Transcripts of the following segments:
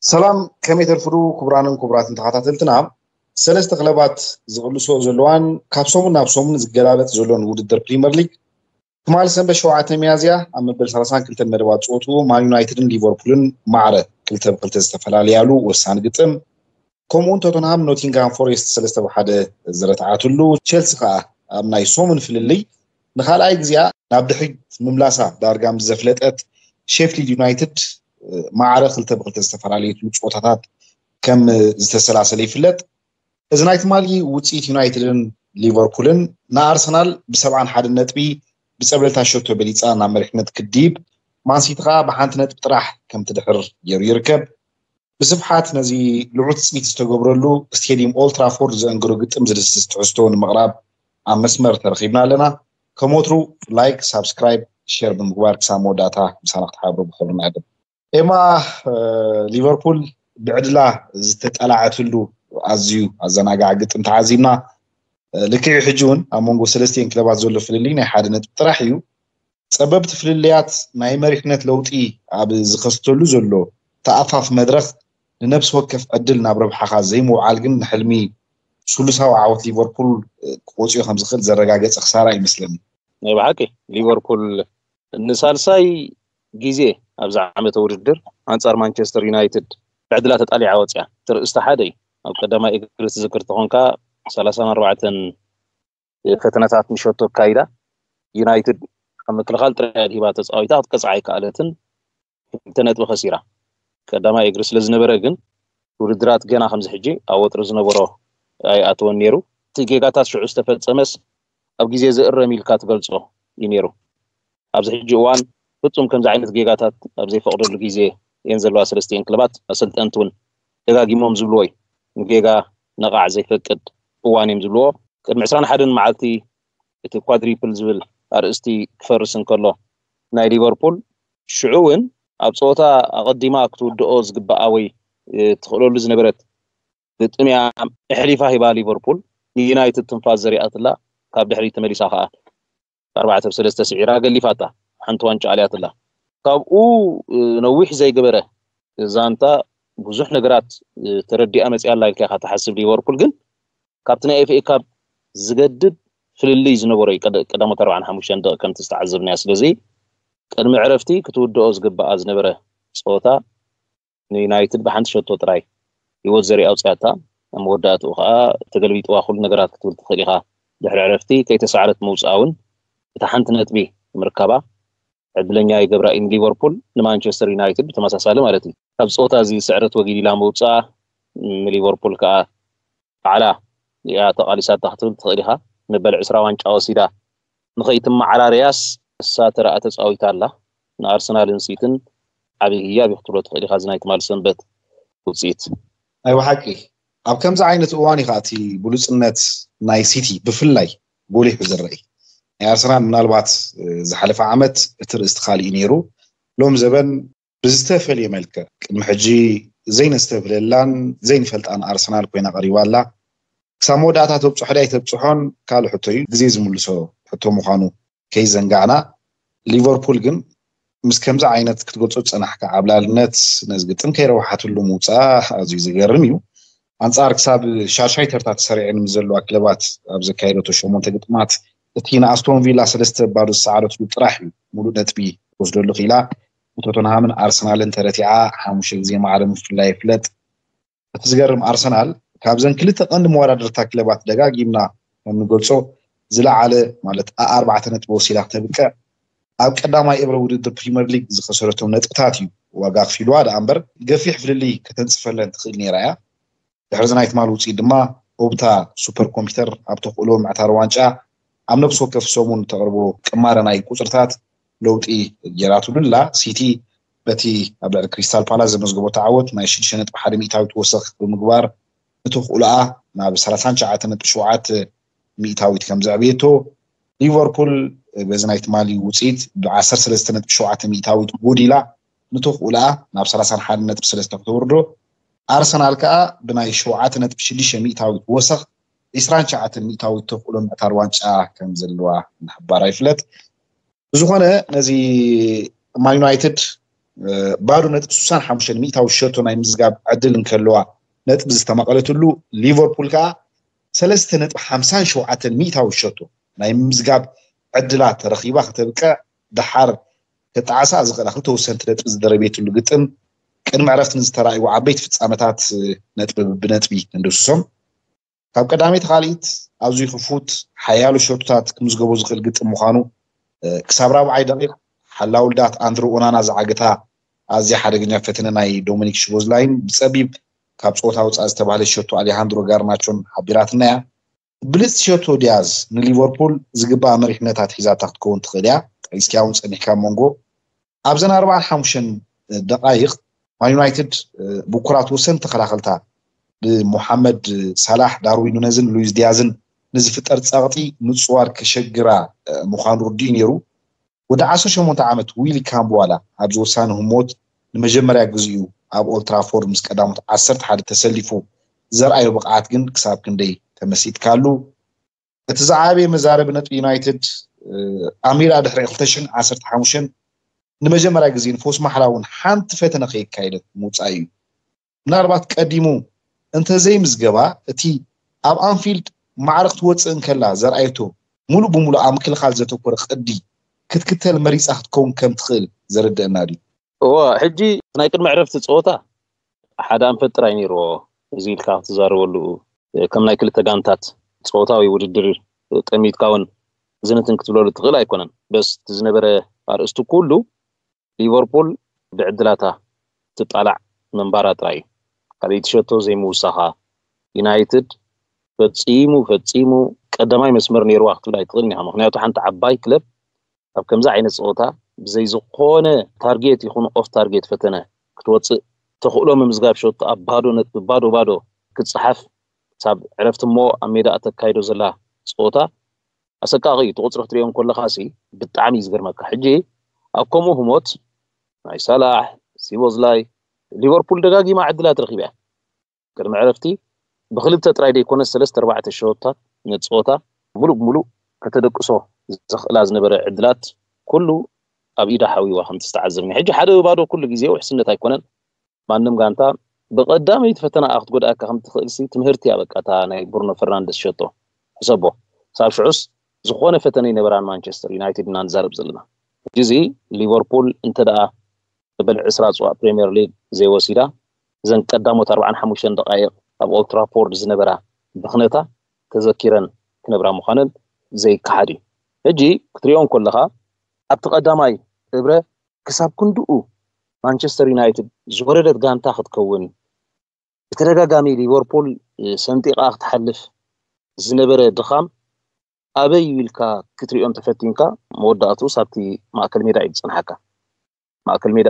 سلام كمية الفرو كبران كبرات تخاتلتنا سلست غلبات زغلسو زلوان كابسومن نابسومن زغلابت زلون ودر بريمير ليج كمال سن بشوعه ميازيا ام بل 30 كلت مدبات صوتو مان يونايتدن ليفربولن معره كلت بقلت استفلال يالو وسان قطم كومون توتنهام نوتينغهام فورست سلست بحده زرتعاتلو تشيلسي خا ام ناي سومن فللي نخالاي غزيا ناب دحيت مملاسا دارغام زفلطت شيفيلد يونايتد معره كلت بقلت استفلال يتلو صوتات كم زتسلاسل يفلط ازنايت مالي وصيت يونايتدن ليفربولن نا ارسنال ب71 نطبي بصبلتا شوتو بليصا نا مرحنت كديب مان سيتخا بحانت نطب طرح كم تدحر يركب بصفحات نزي لعوت سميت استغبرلو ستاديوم اول ترافورد زنغرو قطم زدس تحستون مغرب ام مسمر ترخيبنا لنا كموترو لايك سبسكرايب شير بمغبار كسامو داتا مسانق تحابو بخلنا ادب اما ليفربول بعدلا زتطلعتلو ازيو ازناغا قطم تعازيمنا لكي حجون امونغو سلستين كلابات زولو فللي ناي حد نطب طرح يو سببت فلليات ناي مريحنت لوطي اب زخستلو زولو تأفاف مدرخ لنفس وكف عدل نابرب حخا زي موعال قن حلمي سلساو عاوت ليفربول قوصيو خمس خل زرقاقات اخسارة يمسلم ناي بحكي ليفربول النسالساي جيزي ابزع عمت وردر انصار مانشستر يونايتد بعدلا تطالع عوصيا تر استحادي او قدما اجرت ذكرت هونكا 34 فتنات مشوتو كايدا يونايتد ام تلخال تريد هبات تصاويتات قصعي كالتن انترنت بخسيره قدما اجرس لزنبره ግን ውድድራት ገና ከምዚ ሕጂ ኣብ ወጥሪ ዝነበሮ ኣይ ኣትወን ነይሩ ትጌጋታት ሽዑ ዝተፈጸመስ ኣብ ግዜ ዝእረም ኢልካ ትገልጾ ይነይሩ ኣብዚ ሕጂ እዋን ፍጹም ከምዚ ዓይነት ጌጋታት ኣብ ዘይፈቅደሉ ግዜ የን ዘለዋ ሰለስቲን ክለባት ኣሰልጠንቱን ደጋጊሞም ዝብልዎይ ጌጋ ነቃዕ ዘይፈቅድ እዋን እዮም ዝብልዎ ቅድሚ 21 መዓልቲ እቲ ኳድሪፕል ዝብል ኣርእስቲ ክፈርስ እንከሎ ናይ ሊቨርፑል ሽዑውን ኣብ ጾታ ኣቀዲማ ክትውድኦ ዝግባኣ ወይ ትخلሉ ዝነበረት ግጥምያ እሕሊፋ ሂባ ሊቨርፑል ዩናይትድ ትንፋስ ዘሪኣትላ ካብ ድሕሪ ተመሊሳ ከዓ 4-3 ስዒራ ገሊፋታ ሓንቲ ዋንጫ ኣልያትላ ካብኡ ነዊሕ ዘይገበረ ዛንታ ብዙሕ ነገራት ተረዲኣ መጽያ ላይ ከ ተሓስብ ሊቨርፑል ግን ካብቲ ናይ ኤፍኤ ካፕ ዝገድድ ፍልሊ ዝነበረ ቀዳሞት 45 ደቂቃ ከም ተስተዓዘብና ስለዚ ቅድሚ ዕረፍቲ ክትውድኦ ዝግባኣ ዝነበረ ጾታ ዩናይትድ በሓንቲ ሸቶ ጥራይ ይወት ዘሪኣ ውፅያታ መወዳእቱ ከዓ ተገልቢጥዋ ኩሉ ነገራት ክትብል ትኽእል ኢኻ ድሕሪ ዕረፍቲ ከይተሰዓረት መውፃውን እታ ሓንቲ ነጥቢ ምርካባ ዕድለኛ ይገብራ ኢን ሊቨርፑል ንማንቸስተር ዩናይትድ ብተመሳሳሊ ማለት እዩ ካብ ጾታ እዚ ስዕረት ወጊድ ኢላ መውፃእ ሊቨርፑል ከዓ ዓላ ያ ተቃሊሳት ክትብል ትኽእል ኢኻ ንበል 20 ዋንጫ ወሲዳ ንኸይትመዓራርያስ ساتر أتساوي تالا نأرسنال نسيتن عبي هي بيختلط خلي خزنايت مال سنبت وتسيت أيوة حكي أب كم زعينة أواني خاتي بولوس النت ناي سيتي بفلاي بولي بزرعي أرسنال من البعض زحلف عمت تر استخالي نيرو لوم زبن بزتفل يملك المحجي زين استفل لان زين فلت أنا أرسنال كوينا قريبا لا سامو داتا تبصح حدا يتبصحون قالوا حطي جزيز ملسو حطو مخانو كي زنقعنا ليفربول جن مس كمزة عينت كتقول صنح كعبلالنت ناس قلتم كي روحات له موسى عزيز غيرميو أنصار كساب شاشاي ترتات سريعين مزلوا كلبات أبز كايرو تشومون تقطمات تينا أستون فيلا سلست بارو السعادة بترحي مولود نتبي وصلوا له خلا وتوتنهام من أرسنال انترتيعا حاموش زي ما عالم في الله يفلت تزقرم أرسنال كابزن كلتا قند موارد رتا كلبات دقاقيمنا نقول سو زلا على مالت 4 نت بوسيلا تبقى اب قداماي ابره ودد بريمير ليج زخسرتهم نطقتاتيو واغاق فيلو هذا امبر غفيح فللي كتنصفلن تخيل نيرايا دحرزنايت مالوصي دما اوبتا سوبر كمبيوتر ابتقولو معتار وانጫ ام نفس وكف سومون تقربو قمارناي قصرتات لوطي جراتو للا سيتي بتي ابل كريستال بالاز مزغبو تعوت ما يشدشنت بحد ميتاوت وسخ بمغبار بتقولها ما ب 39 نت شوعات ميتاوت كم زعبيتو ليفربول بزنايت مالي وصيت ب10 سلسته بشوعات ميتاوت بوديلا نتوخولا ناب 31 نت بسلسته توردو ارسنال كا بناي شوعات نت بشليش ميتاوت وسخ 29 ميتاوت تقولون متار وانጫ كم زلوا نحبار يفلت بزخونه نزي مان يونايتد بارو نت 65 مئة شوط ناي مزغاب عدل انكلوا نت بزتمقلتلو ليفربول كا 3.57 مئة شوط ناي مزغاب عدلات رخيبه ختبقى دحار كتعاسا زغلا خلتوسنت نت بزدربيتلو ግጥም ቅድሚ ዕረፍቲ ንዝተራእዩ ዓበይቲ ፍጻመታት ነጥቢ ብነጥቢ እንደሱም ካብ ቀዳሚት ካሊት ኣብዙ ክፉት ሓያሉ ሸቶታት ክምዝገቡ ዝኽእል ግጥም ምዃኑ ክሳብ 40 ደቂቕ ሓላውልዳት ኣንድሮ ኦናና ዝዓግታ ኣዝያ ሓደገኛ ፈተነ ናይ ዶሚኒክ ሽቦዝላይን ብጸቢብ ካብ ጾታ ውጻእ ዝተባህለ ሸቶ አሌሃንድሮ ጋርናቾን ሓቢራትና እያ ብልጽ ሸቶ ዲያዝ ንሊቨርፑል ዝግባእ መሪሕነታት ሒዛታ ክትከውን ትኽእል እያ ቀይስኪያውን ጸኒሕካ ሞንጎ ኣብዘን 45 ደቃይቕ مان يونايتد بكرات وسن تخلاخلتا بمحمد صلاح داروين نونيزن لويس ديازن نزفتر تصاغطي نصوار كشجرا مخان ردين يرو ودا 18 عامت ويلي كان بوالا ابز وسانهم موت المجمريا غزيو اب اولد ترافورد مس قدامت 10 حد تسلفو زرعي بقعات كن كساب كندي تمسيت كالو تزعابي مزارب نت يونايتد امير ادحري 2015 نمجمرا غزين فوس محلاون حانت فتنه خيكايدت موصايو مناربات قديمو انت زي مزغبا اتي اب انفيلد معرخت وصن كلا زرعيتو مولو بمولو امكل خال زتكور قدي كتكتل مريص اختكون كم تخيل زردنا دي هو حجي ناي قد معرفت صوتا حدا انفطراي نيرو زيل كا تزارولو كم ناي كل تغانتات صوتاوي وددر قميت كاون زنتن كتبلو تخيل ايكونن بس تزنبره ارستو كله ليفربول بعدلاتا تطلع من بارات راي قريت شتو زي موساها يونايتد فتصيمو قدماي مسمر نيرو وقت بلا يتغني مخنياتو حنت عباي كلب اب كمزا عين صوتا بزي زقونه تارجت يكون اوف تارجت فتنه كتوص تخلو ممزغاب شوت ابادو نت بادو كتصحف صاب عرفت مو اميدا اتكايدو زلا صوتا اسقاقي توصرف تريون كل خاسي بتعامي زغرمك حجي اكمو هموت ناي صلاح سيبوزلاي ليفربول دغاغي ما عدلات رخيبه كرم عرفتي بخلبته ترايد يكون 3-4 شوطات نصوتا ملو كتدقسو زخلاز نبر عدلات كله ابيدا حويوا خم تستعذبني حجي حدا بادو كل غزي وحسنت ايكونن مانم غانتا بقدام يتفتنا اخذ قداك خم تخلسي تمهرتي ابقاتا ناي برونو فرنانديز شوتو حسبو صاب شعوس زخونه فتني نبران مانشستر يونايتد نانزارب زلنا جزي ليفربول انت دا بالعسرات سواء بريمير ليج زي وسيدا زن قدامو 45 دقائق اب اولد ترافورد زنبرا بخنتا تذكرا كنبرا مخانن زي كحدي اجي كتريون كلها اب تقداماي ابره كساب كندو مانشستر يونايتد زوردت غانتا ختكون بترغاغامي ليفربول سنتيقا تحلف زنبره دخام ابي ويلكا كتريون تفتينكا موداتو سابتي ماكل ميدا يصنحكا ماكل ميدا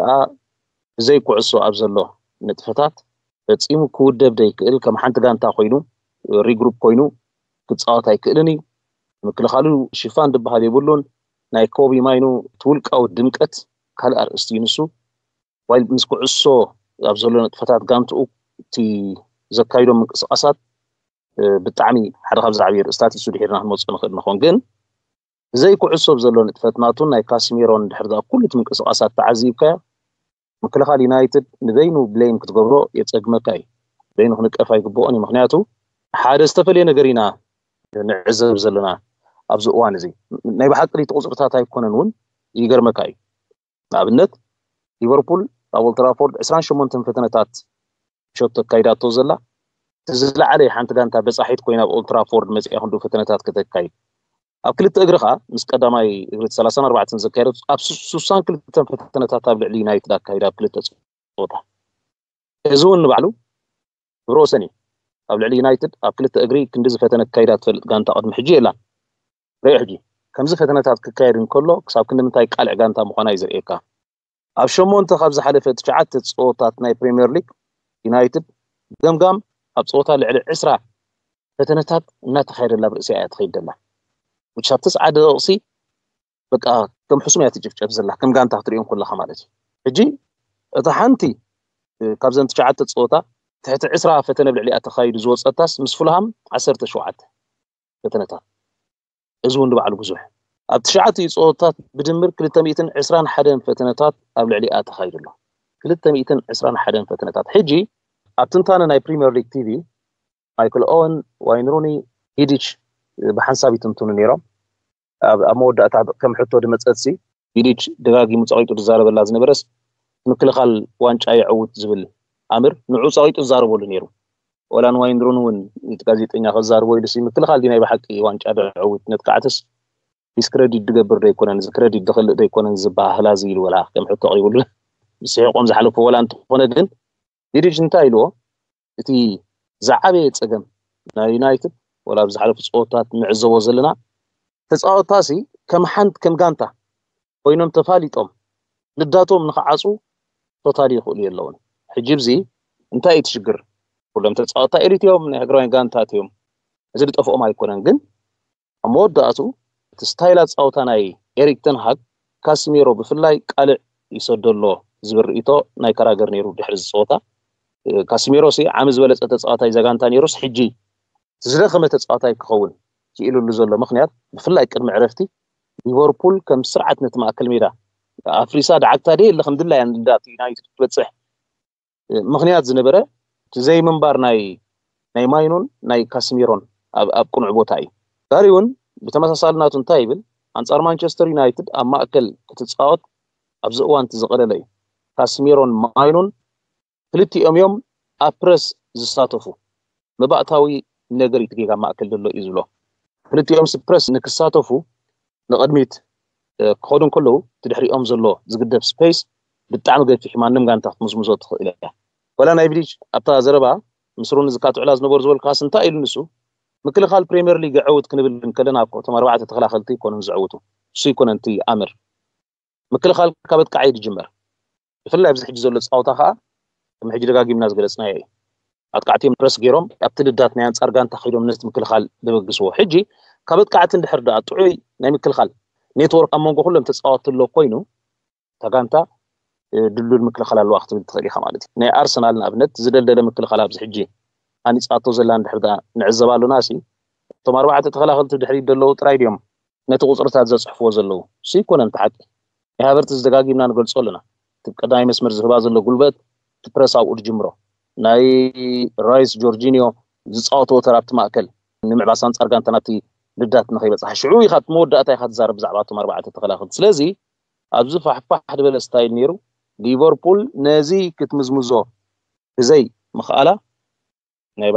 زي كعسو ابزلو نطفتات فصيمو كودب ديكل كم حنت غانتا خوينو ريجروب كوينو كتصاوت ايكلني مكلخالو شيفان دبها يبلون ناي كوبي ماينو تولقاو دمقت كال ارستينسو وايل مسكو عسو ابزلو نطفتات غانتو تي زكايدو منقصاصات بتعمي حدا خبز عبير استاتي سودي حيرنا نوصل نخد نخون جن زي كعسو بزلو نطفتناتو ناي كاسيميرون دحردا كل منقصاصات تعذيبكا مكلخال يونايتد ندينو بليم كتغبرو يتصقمكاي بينو خنقفاي غبوني مخنياتو حدا استفلي نغرينا نعزب زلنا ابز اوان زي ناي بحق لي تقصرتات ايكونن ون يغرمكاي ابنت ليفربول اول ترافورد 28 فتنتات شوت كايداتو زلا تزلا عليه حنت غانتا بصحيت كوينا اولد ترافورد مزي هندو فتنتات كتكاي اب كلت اغرخا مس قداماي اغرت 34 زكايرت اب 60 كلت فتنتات تابع يونايتد كايدا كلت صوتا ازون نبعلو بروسني اب يونايتد اب كلت اغري كندز فتنه كايدا تفلط غانتا قد محجي لا ريحجي كمز فتنتات كايدن كله كساب كند منتاي قالع غانتا مخانا يزريكا اب شمونت خبز حلفه تشعت صوتات ناي بريمير ليج يونايتد قمقام اب صوتا لعل 10 فتنتات ما تخير لا برسي تخيدنا وشاب 9 دقيقة بقى كم حسميات تجفجف زلا كم غانتا تريون كلها مالتي حجي اذا حنتي كابزن تشعت صوتا تحت 10 فتنه بلعلي اتخيد زوصتاس مس فلهم 10 شوعات فتنتات ازون بعلو بزح ኣብ 9 ፆታታት ብድምር 221 ፈተነታት ኣብ ልዕሊኣ ተኻይዱሎ 221 ፈተነታት ሕጂ ኣብ ትንታነ ናይ ፕሪሚየር ሊግ ቲቪ ማይክል ኦወን ዋይን ሩኒ ሂዲች ብሓንሳብ ይትንትኑ ነይሮም ኣብ መወዳእታ ከም ሕቶ ድመፀሲ ሂዲች ደጋጊሙ ፀቂጡ ዝዛረበላ ዝነበረስ ምክልኻል ዋንጫ ይዕውት ዝብል ኣምር ንዑ ፀቂጡ ዝዛረበሉ ነይሩ ወላን ዋይን ሩኒ እውን ጋዜጠኛ ከዛርቦ ኢሉሲ ምክልኻል ዲናይ ብሓቂ ዋንጫ ድዕውት ነትካዕትስ ዲስክሬዲት ድገብር ዶ ይኮነን ዝክሬዲት ድኽልእ ዶ ይኮነን ዝበሃላ ዝኢሉ ወላ ከም ሕቶ ቀሪቡሉ ስሒቆም ዝሓለፉ ወላ እንትኾነ ግን ሂዲች እንታይ ኢልዎ እቲ ዝዓበየ ፀገም ናይ ዩናይትድ ወላ ብዝሓለፉ ፀወታት ንዕዘቦ ዘለና ተፃወታሲ ከም ሓንቲ ከም ጋንታ ኮይኖም ተፋሊጦም ልዳቶም ንኽዓፁ ቶታሊ ይኽእሉ የለውን ሕጂ ብዚ እንታይ ትሽግር ኩሎም ተፃወታ ኤሊትዮም ናይ ሃገራውያን ጋንታት እዮም እዚ ዝጠፍኦም ኣይኮነን ግን ኣብ መወዳእቱ እቲ ስታይላት ፀወታ ናይ ኤሪክ ተን ሃግ ካስሚሮ ብፍላይ ቃልዕ ይሰደሎ ዝብል ርእይቶ ናይ ከራገር ነይሩ ድሕሪ ዝፀወታ ካስሚሮ ሲ ዓመት ዝበለፀ ተፃዋታይ ዘጋንታ ነይሩስ ሕጂ ዝደኸመ ተፃዋታይ ክኸውን ክኢሉሉ ዘሎ ምክንያት ብፍላይ ቅድሚ ዕረፍቲ ሊቨርፑል ከም ስርዓት ነቲ ማእከል ሜዳ ኣፍሪሳ ዳዓግታ ደይ ለኹም ድላይ ንዳት ዩናይትድ ትበፅሕ ምክንያት ዝነበረ ዘይ መንባር ናይ ማይኑን ናይ ካስሚሮን ኣብ ቁኑዕ ቦታ እዩ ዳሪ እውን ብተመሳሳልናቱ እንታይ ይብል አንጻር ማንቸስተር ዩናይትድ ኣብ ማእከል ክትፃወት ኣብዚ እዋን ዝቐለለ እዩ ካስሚሮን ማይኑን ክልቲኦም እዮም ኣብ ፕረስ ዝሳተፉ መባእታዊ ነገር ይትጌጋ ማእከል ዘሎ እዩ ዝብሎ ክልቲኦም ፕረስ ንክሳተፉ ንቅድሚት ክኸዱን ከለዉ ትድሕሪኦም ዘሎ ዝግደብ ስፔስ ብጣዕሚ ገፊሕ ማንም ጋንታ ክትምዝምዞ ትኽእል እያ ወላ ናይ ሂዲች ኣብታ ዘረባ ምስሩን ዝካትዕላ ዝነበሩ ዝበልካስ እንታይ ኢሉ ንሱ ምክልኻል ፕሪሚየር ሊግ ዕውት ክንብል ከለና እኮ እቶም 4 ተኸላኸልቲ ይኮኑን ዝዕውቱ እሱ ይኮነን እቲ ኣምር ምክልኻል ካብ ኣጥቃዕ ይጅመር ብፍላይ ኣብዚ ሕጂ ዘሎ ፀወታ ከዓ ከም ሕጂ ደጋጊምና ዝገለጽናዮ እዩ ኣጥቃዕቲዮም ፕረስ ገይሮም ኣብቲ ልዳት ናይ አንጻር ጋንታ ኸይዶም ነቲ ምክልኻል ደበግስዎ ሕጂ ካብ ኣጥቃዕቲ እንድሕር ዳ ጥዑይ ናይ ምክልኻል ኔትወርክ ኣብ መንጎ ኩሎም ተፃወትሎ ኮይኑ ተጋንታ ድልዱል ምክልኻል ኣለዋ ክትብል ትኽእል ኢኻ ማለት እዩ ናይ ኣርሰናል ንኣብነት ዝደልደለ ምክልኻል ኣብዚ ሕጂ ኣኒፃቶ ዘላ እንድሕር ዳ ንዕዘባሉና ሲ እቶም 4 ተኸላኸልቲ ድሕሪ ደለዉ ጥራይ ድዮም ነቲ ቁፅርታት ዘፅሕፍዎ ዘለዉ እሱ ይኮነን ተሓቂ ናይ ሃቨርትዝ ደጋጊምና ንገልፆ ኣለና እቲ ቀዳማይ መስመር ዝህባ ዘሎ ጉልበት ፕረስ ኣብኡ ድጅምሮ ናይ ራይስ ጆርጂኒዮ ዝፃወትዎ ተራብቲ ማእከል ንምዕባስ አንጻር ጋንታ ናብቲ ልዳት ንኸይበፅሕ ሽዑ ኢኻ መወዳእታ ኢኻ ትዛረብ ብዛዕባ እቶም 4 ተኸላኸልቲ ስለዚ ኣብዚ ፋሕፋሕ ድበለ ስታይል ነይሩ ሊቨርፑል ነዚ ክትምዝምዞ ብዘይ ምኽኣላ ናይ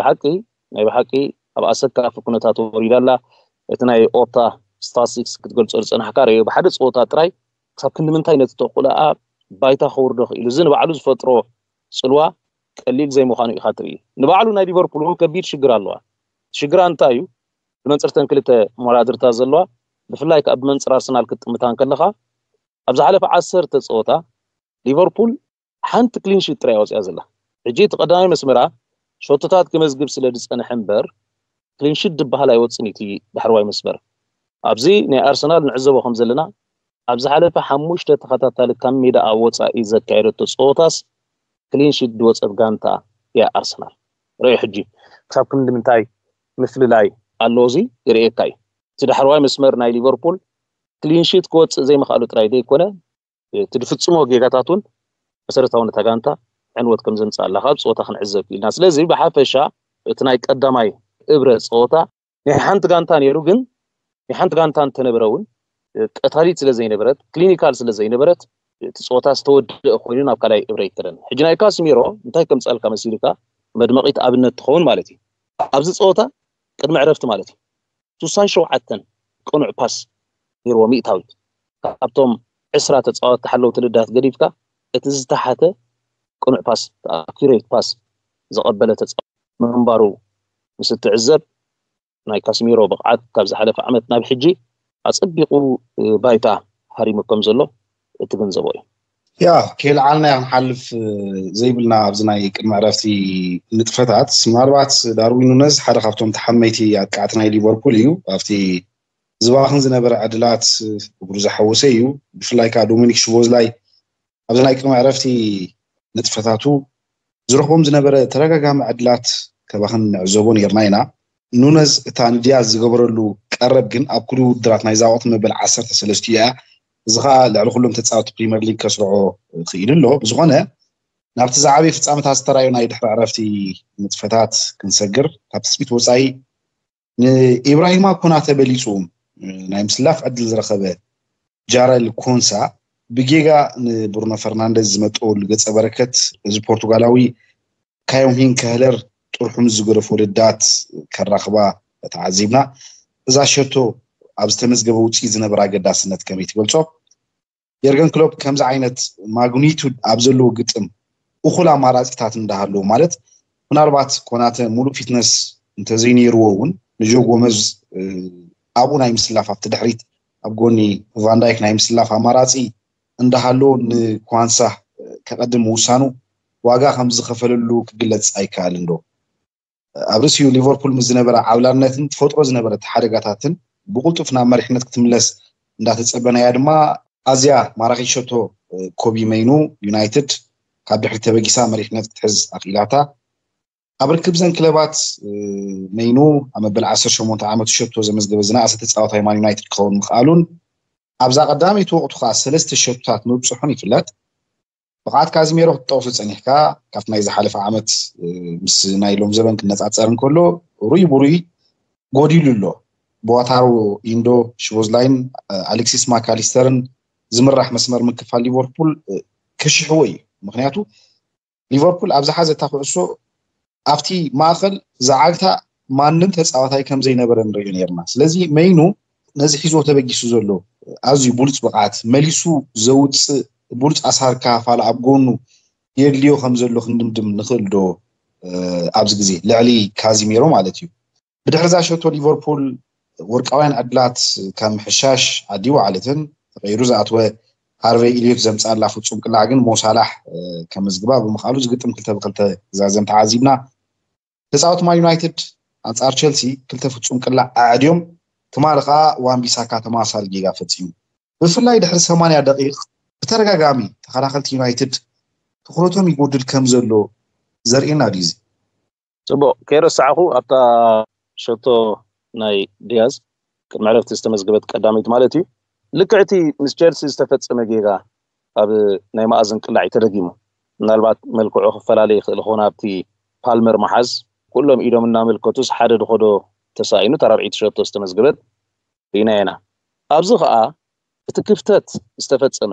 ብሓቂ ኣብ ኣሰካፊ ኩነታት ወሪዳላ እቲ ናይ ኦፕታ ስታቲስቲክስ ክትገልጾ ዝፀናሕካ ርአዮ ብሓደ ፀወታ ጥራይ ክሳብ ክንዲ ምንታይ ነቲ ተቑልኣ ባይታ ከውርዶ ክኢሉ እዚ ንባዕሉ ዝፈጥሮ ፅልዋ ቀሊል ዘይምዃኑ ኢኻ ትርኢ ንባዕሉ ናይ ሊቨርፑል እውን ከቢድ ሽግር ኣለዋ ሽግራ እንታይ እዩ ብመንፅርተን ክልተ መወዳድርታ ዘለዋ ብፍላይ ካብ ብመንፅር ኣርሰናል ክትጥምታን ከለኻ ኣብ ዝሓለፈ 10 ፀወታ ሊቨርፑል ሓንቲ ክሊንሺት ጥራይ ወፅያ ዘላ ሕጂ እቲ ቀዳማይ መስመራ ሾቶታት ክመዝግብ ስለ ዝፀንሐ እምበር ክሊንሺት ድበሃል ኣይወፅን እቲ ዳሕርዋይ መስመር ኣብዚ ናይ ኣርሰናል ንዕዘቦ ከም ዘለና ኣብ ዝሓለፈ 5 ተኸታታሊ ካብ ሜዳ ኣብ ወፃኢ ዘካየደቶ ፀወታስ ክሊንሺት ድወፀት ጋንታ እያ ኣርሰናል ርአዩ ሕጂ ክሳብ ክንዲ ምንታይ ምፍልላይ ኣለዎ እዚ ይርአየካ እዩ እቲ ዳሕርዋይ መስመር ናይ ሊቨርፑል ክሊንሺት ክወፅእ ዘይምኽኣሉ ጥራይ ደይኮነ እቲ ድፍፅሞ ጌጋታት እውን መሰረታዊ ነታ ጋንታ ዕንወት ከም ዘምፅእ ኣላ ካብ ፀወታ ክንዕዘብ ኢልና ስለዚ ብሓፈሻ እቲ ናይ ቀዳማይ እብረ ፀወታ ናይ ሓንቲ ጋንታ ነይሩ ግን ናይ ሓንቲ ጋንታ እንተነበረ እውን ቀታሊት ስለ ዘይነበረት ክሊኒካል ስለ ዘይነበረት እቲ ፀወታ ዝተወድአ ኮይኑ ናብ ካልኣይ እብረ ይትረን ሕጂ ናይ ካስሚሮ እንታይ ከምፀልካ መሲልካ መድመቂት ኣብነት ትኸውን ማለት እዩ ኣብዚ ፀወታ ቅድሚ ዕረፍቲ ማለት እዩ 67 ቅኑዕ ፓስ ነይርዎ ሚእታዊት ካብቶም 20 ተፃወትቲ ሓለውቲ ልዳት ገዲፍካ እቲ ዝተሓተ ቅኑዕ ፓስ ኣኩሬት ፓስ ዘቐበለ ተፃዋቲ ምንባሩ ምስ እትዕዘብ ናይ ካስሚሮ ብቕዓት ካብ ዝሓለፈ ዓመት ናብ ሕጂ ኣፀቢቑ ባይታ ሃሪሙ ከም ዘሎ እትግንዘቦ እዩ ያ ከልዓልና ክንሓልፍ ዘይብልና ኣብዚ ናይ ቅድሚ ዕረፍቲ ንጥፈታት ምናልባት ዳርዊን ኑነዝ ሓደ ካብቶም ተሓመይቲ ኣጥቃዕቲ ናይ ሊቨርፑል እዩ ኣብቲ ዝባኽን ዝነበረ ዕድላት እግሩ ዝሓወሰ እዩ ብፍላይ ከዓ ዶሚኒክ ሽቦዝላይ ኣብዚ ናይ ቅድሚ ዕረፍቲ ንጥፈታቱ ዝረኽቦም ዝነበረ ተረጋጋሚ ዕድላት ከባኽን ንዕዘቦ ነርና ኢና ኑነዝ እታ ንድያዝ ዝገበረሉ قرب جن أبكرو درات نايزاوت مبل 10 سلستيا زغا لعلو كلهم تتصاوت بريمير ليج كسرعو خيل له بزغونه نابت زعابي في تصامت هاسترايو ناي دحر عرفتي متفتات كنسجر تاب سبيت وصاي إبراهيم كوناته بليصوم ناي مسلاف عدل زرخبه جارا الكونسا بجيجا برونو فرنانديز متقول قصة بركت إذا برتغالاوي كايوم هين كهلر طرحهم زغرف ولدات كالرخبة تعذيبنا إذا شرتو أبستمز جبوا تيز نبرة قداس نت كميت قلتو يرجن كلوب كم زعينت ماغنيتود أبزلو قتم وخلا مرات تاتن دهالو مالت من أربعة كوناته مولو فيتنس انتزيني يروون نجو غومز أبو نايم سلاف أبتدحريت أبغوني فان دايك نايم سلاف أماراتي اندهالو نكوانسا كقدم وسانو واقع خمس خفللو كقلت أيكالندو أبرسيو ليفربول مزنبرة عولانة تفوتو زنبرة حرقاتاتن بقولتوفنا مريحنا تكتملس ندات تصبنا يا دما أزيا ماراخي شوتو كوبي مينو يونايتد كابدحر تبقيسا مريحنا تحز أخيلاتا أبركب زن كلابات مينو أما بالعصر شمونت عامت شوتو زمزد بزنا أسا تتصاوت هايمان يونايتد كون مخالون أبزا قدامي توقت خاص سلست الشوتات نوبصحوني فلات بقعد كازيميرو توصل صنيحكا كاف ناي زحالف عامت مس نايلوم زبن كنتصاصرن كله روي بروي غوديلو بواتارو إندو شوزلاين أليكسيس ماكاليسترن زمرح مسمر من كفال ليفربول كشحوي مخنياتو ليفربول أبزا حازة تاخدسو أفتي ماخل زعاقتا مانن تتصاوتاي كم زي نبرن ريون يرنا سلازي مينو نزي حيزو تبقيسو زلو أزي بولت بقعات مليسو زوتس بولت أسهر كافال أبقونو يرليو خمزلو خندمدم نخل دو أبز جزي لعلي كازيميرو مالتيو بدحرزا شوتو ليفربول ورقاوين عدلات كم حشاش عديو عالتن غيرو زعتوه هارفي إليوت زمسان لافو تصوم كلا عقن مو صالح كمزقبا بمخالو زقتم كلتا بقلتا زازم تعازيبنا تساوت ما يونايتد أنصار تشيلسي كلتا تصوم كلا عاديوم تمالقا وان بيساكا تماسال جيغا فتيو بفلاي دحر 8 دقيق بترغاغامي تخلاخلت يونايتد تخلوتهم يقودل كمزلو زرئنا ديزي صبو كيرو ساعخو أبتا شوتو ناي دياز كمعرف تستمزقبت قداميت مالتي لكعتي مس تشيلسي استفصم جيغا اب ناي مازن قلعي ترغيمو منالبات ملكو خفلالي خل خونا ابتي بالمر محز كلهم ايدهم ناملكوتس حد دخدو تساينو ترابعيت شوتو استمزقبت بيناينا ابزخا بتكفتت استفصم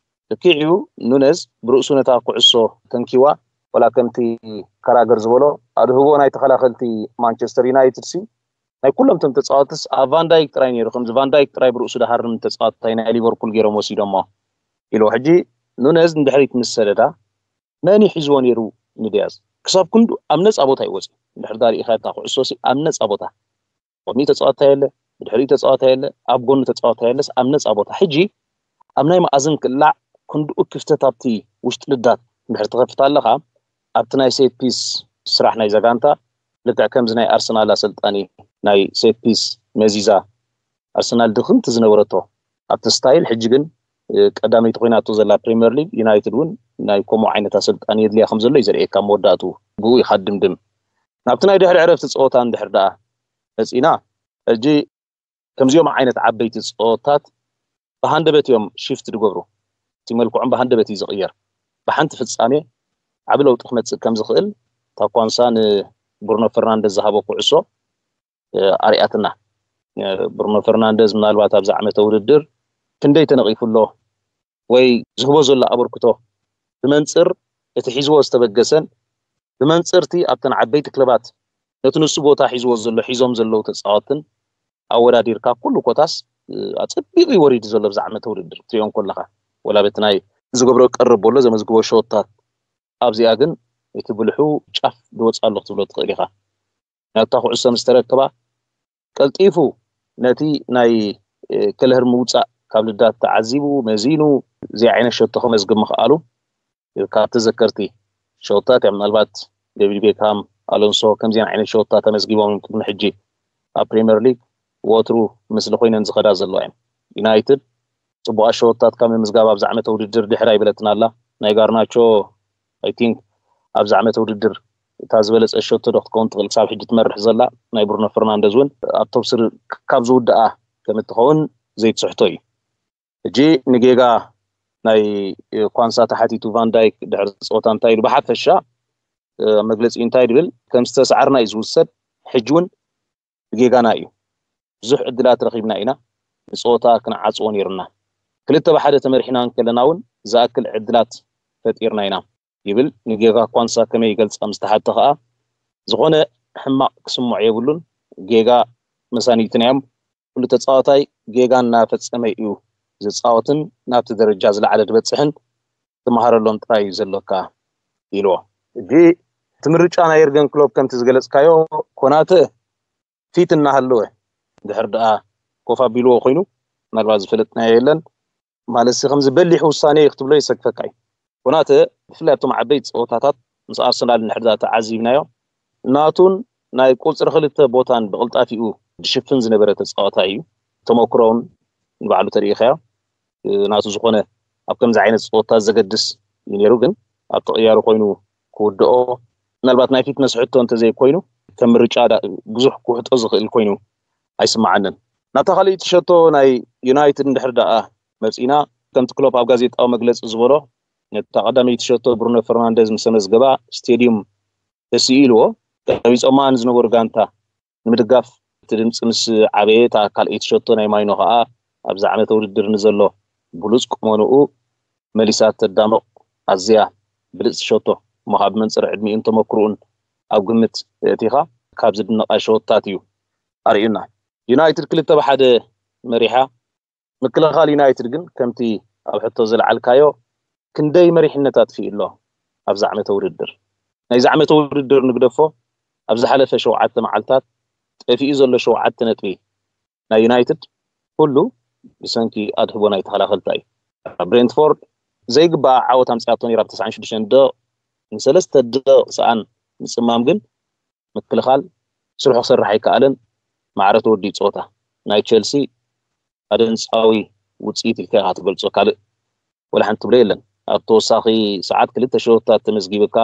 لكيعيو نونز برؤسو نتا قعسو تنكيوا ولا كنتي كراغر زبولو ادهو ناي تخلاخلتي مانشستر يونايتد سي ناي كلهم تم تصاوتس فان دايك تراي نيرو خمس فان دايك تراي برؤسو دحرم تصاوتاينا ليفربول غيرو موسي دمو إلو حجي نونز ندحريت مسلدا ماني حزو نيرو ندياز كساب كندو امنص ابوتا يوص دحر داري اخاتا خصوصي امنص ابوتا قمي تصاوتا يله دحري تصاوتا يله اب غون تصاوتا يله امنص ابوتا حجي امناي مازن كلا كندو كفتتابتي وشت لدات دحر تغفتا لخا ابتناي سيت بيس سراح ناي زغانتا لتا كمز ناي ارسنال سلطاني ناي سيت بيس مزيزا ارسنال دخن تزنورتو ابت ستايل حجي قدامي تخيناتو زلا بريمير ليج يونايتد ون ناي كومو عينتا سلطاني يدلي خمزلو يزري كام وداتو بو يخدم دم نابتناي دحر عرفت صوتان دحر دا اسينا اجي كمزيوم عينت عبيت صوتات بهاندبت يوم شيفت دغبرو تيملكو عم بهاندبت يزغير بحنت فصامي عبلو تخمت كم زخيل تاكوانسان برونو فرنانديز زهابو قعسو ارياتنا برونو فرنانديز منالبات ابز عمت وددر كندي تنقيفلو وي زهبو زلا ابركتو بمنصر اتحيزو استبغسن بمنصرتي ابتن عبيت كلبات نتنسو بوتا حيزو زلو حيزوم زلو تصاوتن اوراديركا كل كوتاس اصبيقي وريد زلو بزعمت وددر تيون كلها ولا بتناي زغبرو قربولو زمزغبو شوتات ابزي اغن يتبلحو ጫፍ دوصالو تبلو تخيليخا نتاخو عسم استركبا قلطيفو نتي ناي كلهر موصا كابلدات تعذيبو مزينو زي عين شوتخو مزغم خالو كاب تذكرتي شوتات منالبات ديفيد بيكهام الونسو كم زين عين شوتات مزغيبون من حجي بريمير ليج ووترو مثل خوينن زخدا زلوين يونايتد صبوا شوتات كم مزغابا بزعمه وددر دحراي بلتنا الله ناي غارناچو I think أبز عمت وددر تازبلص اشوت دو كونت غلصاب حجي تمرح زلا ناي برونو فرنانديز ون ابتوبسر كاب زودأ كم تخون زي تسحتوي جي نيغا ناي كوانسا تحتيتو فان دايك دحر صوتان تايل بحفشا مجلس انتاي دبل كم استسعرنا يزوسد حجون نيغانا ايو بزح عدلات رخيبنا اينا صوتا كنعصو نيرنا كلته بحده تمرحنا كلناون زاكل عدلات فطيرنا اينا يبل نيغا كوانسا كمي يገልጽ مستحتخا زغونه حماق كسمع يبلون جيغا مسانيتنيام كل تصاوتاي جيغانا فصمي እዩ ዝጻወትን ናብቲ ደረጃ ዝለዓለ ድበጽሕን ተማሃረሎም ጥራይ ዘለካ ኢልዎ እጂ ትምርጫ ናይ የርገን ክሎፕ ከምቲ ዝገለጽካዮ ኮናተ ፊት እናሃለወ ድሕር ደኣ ኮፋ ቢልዎ ኮይኑ ምናልባት ዝፍለጥና የለን ማለት ከም ዝበሊሕ ውሳኔ ክትብሎ ይሰክፈካይ ኮናተ ብፍላይ ኣብቶም ዓበይቲ ፀወታታት ምስ ኣርሰናል ንሕዳ ተዓዚብናዮ ናቱን ናይ ቁጽሪ ክልተ ቦታን ብቕልጣፊኡ ድሽፍን ዝነበረ ተጻወታ እዩ ተመክሮውን ንባዕሉ ተሪኢኻዮ ናቱ ዝኾነ ኣብ ከምዚ ዓይነት ፀወታ ዘገድስ ይነሩ ግን ኣብ ተቕያሩ ኮይኑ ክውድኦ ምናልባት ናይ ፊት መስሕቶ እንተዘይ ኮይኑ ከም ምርጫ ብዙሕ ክውሕጦ ዝኽእል ኮይኑ ኣይስማዓንን ናታ ካልእ ትሸቶ ናይ ዩናይትድ እንድሕር ደኣ መፂና ከምቲ ክሎፕ ኣብ ጋዜጣዊ መግለፂ ዝበሎ ነታ ቀዳመይ ትሸቶ ብሩኖ ፈርናንዴዝ ምስ መዝገባ ስቴድየም ተሲኢልዎ ከቢፆማን ዝነበሩ ጋንታ ንምድጋፍ ትድምፂ ምስ ዓበየታ ካልእ ትሸቶ ናይ ማይኖ ከዓ ኣብዛ ዓመተ ውድድር ንዘሎ ብሉጽ ቁመንኡ መሊሳት ተዳምቕ ኣዝያ ብልጽ ሸቶ መሃብ መንጽር ዕድሚኡን ተመክሩን ኣብ ግምት እቲኻ ካብ ዝድነቃ ሸወታት እዩ ኣርእዩና ዩናይትድ ክልተ በሓደ መሪሓ ምክልኻል ዩናይትድ ግን ከምቲ ኣብ ሕቶ ዝለዓልካዮ ክንደይ መሪሕነታት ፊኢሎ ኣብዛ ዓመተ ውድድር ናይዚ ዓመተ ውድድር ንግደፎ ኣብ ዝሓለፈ 7 መዓልታት ጠፊኡ ዘሎ 7 ነጥቢ ናይ ዩናይትድ ኩሉ ብሰንኪ ኣድህቦ ናይ ተኸላኸልታ እዩ ብሬንትፎርድ ዘይግባእ ዓወት ኣምፅኣቶ ነይራ 96 ደቂቕ ንሰለስተ ደቂቕ ሰዓን ምፅማም ግን ምክልኻል ስርሑ ክሰርሕ ኣይከኣለን ማዕረቱ ወዲ ፀወታ ናይ ቸልሲ ኣደንፃዊ ውፅኢት ኢልካ ክትገልጾ ካልእ ወላ ሓንቲ ትብሎ የለን ኣብ ተወሳኺ ሰዓት ክልተ ሸወታት ተመዝጊብካ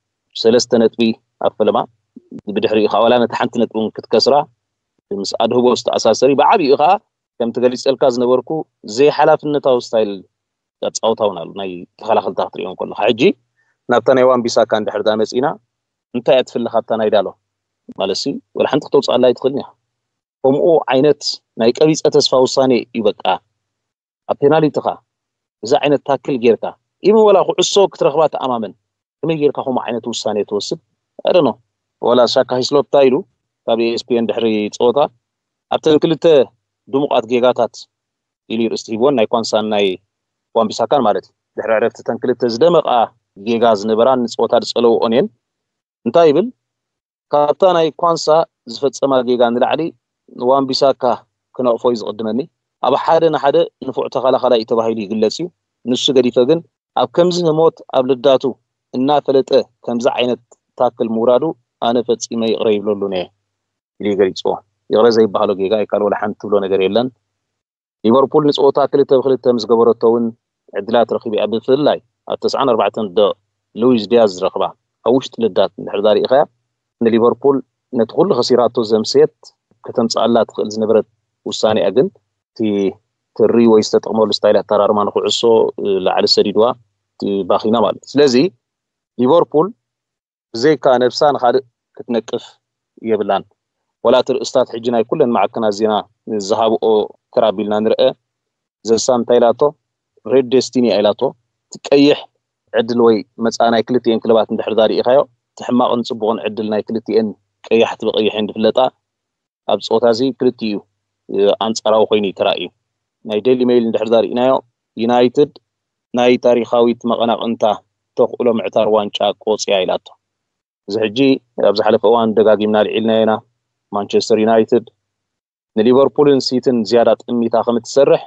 3 ነጥቢ ኣብ ፈለማ ብድሕሪኡ ከዓ ወላ ነቲ ሓንቲ ነጥቢ ክትከስራ ምስ ኣድህቦ ዝተኣሳሰሪ ብዓብይኡ ከዓ ከም ትገልጸልካ ዝነበርኩ ዘይ ሓላፍነታዊ ስታይል ተጻውታውን ኣሉ ናይ ተኸላኸልታ ክትሪኦም ከለካ ሕጂ ናብታ ናይ ዋንቢሳካ እንድሕር ዳ መፂና እንታይ እትፍልኻታ ናይ ዳሎ ማለሲ ወላ ሓንቲ ክትወፅኣላ ይትኽእልኒ ከምኡ ዓይነት ናይ ቀቢፀ ተስፋ ውሳኔ እዩ በቃ ኣብ ፔናልቲኻ እዚ ዓይነት ታክል ጌርካ ኢሞ ወላ ኩዕሶ ክትረኽባ ተኣማመን ከመይ ጌርካ ከምኡ ዓይነት ውሳኔ ትወስድ ኣደኖ ወላ ሻካ ሂስሎፕ ታይሉ ካብ ኤስፒኤን ድሕሪ ፀወታ ኣብተን ክልተ ድሙቃት ጌጋታት ኢሉ ርእስቲ ሂቦን ናይ ኳንሳን ናይ ዋንቢሳካን ማለት ድሕሪ ዕረፍቲ ተን ክልተ ዝደመቃ ጌጋ ዝነበራን ንፀወታ ዝፀለውኦን እየን እንታይ ይብል ካብታ ናይ ኳንሳ ዝፈፀማ ጌጋ ንላዕሊ ዋንቢሳካ ክነቕፎ እዩ ዝቕድመኒ ኣብ ሓደ ንሓደ ንፉዕ ተኸላኸላይ ተባሂሉ ይግለጽ እዩ ንሱ ገዲፈ ግን ኣብ ከምዚ ህሞት ኣብ ልዳቱ እናፈለጠ ከምዚ ዓይነት ታክል ምውራዱ ኣነ ፈፂመ ይቕረ ይብለሉ ነየ ኢሉ ይገሊፅዎ ይቕረ ዘይበሃሎ ጌጋ ይካል ወላ ሓንቲ ትብሎ ነገር የለን ሊቨርፑል ንፀወታ 2-2 ምስ ገበረቶ እውን ዕድላት ረኺቡ እያ ብፍላይ ኣብ 94 ደቂቕ ሉዊስ ዲያዝ ዝረኽባ ኣብ ውሽጢ ልዳት እንድሕር ዳ ሪኢኻያ ንሊቨርፑል ነቲ ኩሉ ኸሲራቶ ዘምስየት ከተምፅኣላ ትኽእል ዝነበረት ውሳኔ እያ ግን እቲ ትሪ ወይ ዝተጠቕመሉ ስታይል ኣተራርማ ንኩዕሶ ላዕሊ ሰዲድዋ ባኺና ማለት ስለዚ ሊቨርፑል ብዘይካ ነብሳ ንኻልእ ክትነቅፍ የብላን ወላ ትርእስታት ሕጂ ናይ ኩለን ማዕከናት ዜና ዝሃብኦ ተራቢልና ንርአ ዘሳ እንታይ ኢላቶ ሬድ ዴስቲኒ ኢላቶ ትቀይሕ ዕድል ወይ መፃናይ ክልቲአን ክለባት እንድሕር ዳ ሪኢኻዮ ትሕማቕን ፅቡቕን ዕድል ናይ ክልቲአን ቀያሕቲ ብቐይሕን ድፍለጣ ኣብ ፀወታ እዚ ክልቲኡ ኣንጻራዊ ኮይኑ ተራእዩ ናይ ዴይሊ ሜይል እንድሕር ዳ ሪኢናዮ ዩናይትድ ናይ ታሪኻዊት መቐናቕንታ ተኽእሎ ምዕታር ዋንጫ ቆፅያ ኢላቶ እዚ ሕጂ ኣብ ዝሓለፈ እዋን ደጋጊምና ልዒልና ኢና ማንቸስተር ዩናይትድ ንሊቨርፑልን ሲቲን ዝያዳ ጥሚታ ከም እትሰርሕ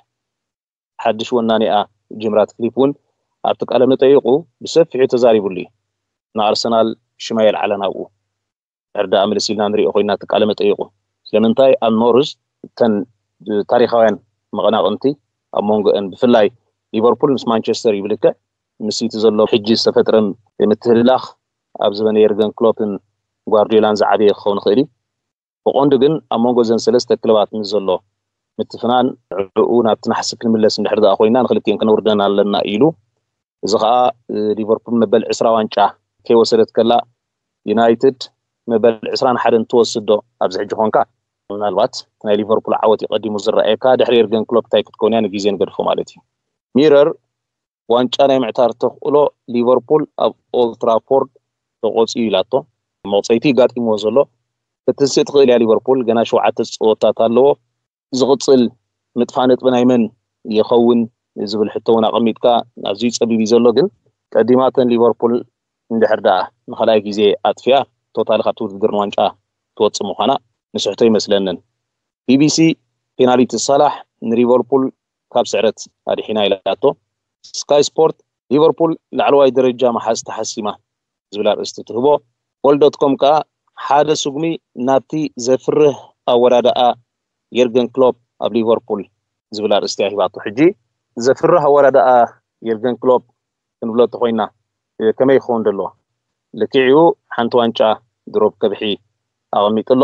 ሓድሽ ወናኒኣ ጅምራት ክሊፕ እውን ኣብቲ ቃለ መጠይቁ ብሰፊሑ ተዛሪቡሉ እዩ ንኣርሰናል ሽማይል ዓለናብኡ ዕርዳ ኣምልሲልና ንሪኦ ኮይና እቲ ቃለ መጠይቁ ስለምንታይ ኣብ ኖርዝ ተን ታሪኻውያን መቐናቕንቲ ኣብ መንጎአን ብፍላይ ሊቨርፑል ምስ ማንቸስተር ይብልክዕ ምስ ሲቲ ዘሎ ሕጂ ዝተፈጥረን ምትህልላኽ ኣብ ዘበነ የርገን ክሎፕን ጓርዲዮላን ዝዓበየ ክኸውን ክእል ብቆንዱ ግን ኣብ መንጎ ዘን ሰለስተ ክለባት ንዘሎ ምትፍናን ዕኡ ናብቲ ናሕሲ ክንምለስ እንድሕር ዳ ኮይና ንክልቲአን ክንውርደን ኣለና ኢሉ እዚ ከዓ ሊቨርፑል መበል 20 ዋንጫ ከይወሰደት ከላ ዩናይትድ መበል 21 ትወስድ ዶ ኣብዚ ሕጂ ኮንካ ምናልባት ናይ ሊቨርፑል ዓወት ይቀዲሙ ዝረአየካ ድሕሪ የርገን ክሎፕ ታይ ክትኮን ያ ንግዜን ገድፎ ማለት እዩ ሚረር ዋንጫ ናይ ምዕታር ተኽእሎ ሊቨርፑል ኣብ ኦልድ ትራፎርድ ተቆፂኡ ኢላቶ መውፀይቲ ጋጢሞ ዘሎ ክትስእ ትኽእል ያ ሊቨርፑል ገና 7 ፀወታት ኣለዎ ዝቕፅል ምጥፋእ ነጥቢ ናይ መን ይኸውን ዝብል ሕቶ እውን ኣቐሚጥካ ኣዝዩ ፀቢብ ዘሎ ግን ቀዲማተን ሊቨርፑል እንድሕር ዳ ንኻልኣይ ግዜ ኣጥፍያ ቶታል ካብ ውድድር ዋንጫ ትወፅእ ምዃና ንስሕቶ ይመስለንን ቢቢሲ ፔናልቲ ሰላሕ ንሊቨርፑል ካብ ስዕረት ኣድሒና ኢላቶ ስካይ ስፖርት ሊቨርፑል ላዕለዋይ ደረጃ መሓዝ ተሓሲማ ዝብል ኣርእስቲ ትህቦ ኦል.ኮም ከዓ ሓደ ስጉሚ ናብቲ ዘፍርህ ኣወዳድኣ የርገን ክሎፕ ኣብ ሊቨርፑል ዝብል ኣርእስቲ ሂባቶ ሕጂ ዘፍርህ ኣወዳድኣ የርገን ክሎፕ ክንብሎ ተኮይና ከመይ ይኸውን ደሎ ልክዕኡ ሓንቲ ዋንጫ ድሮብ ከብሒ ኣቐሚጥሎ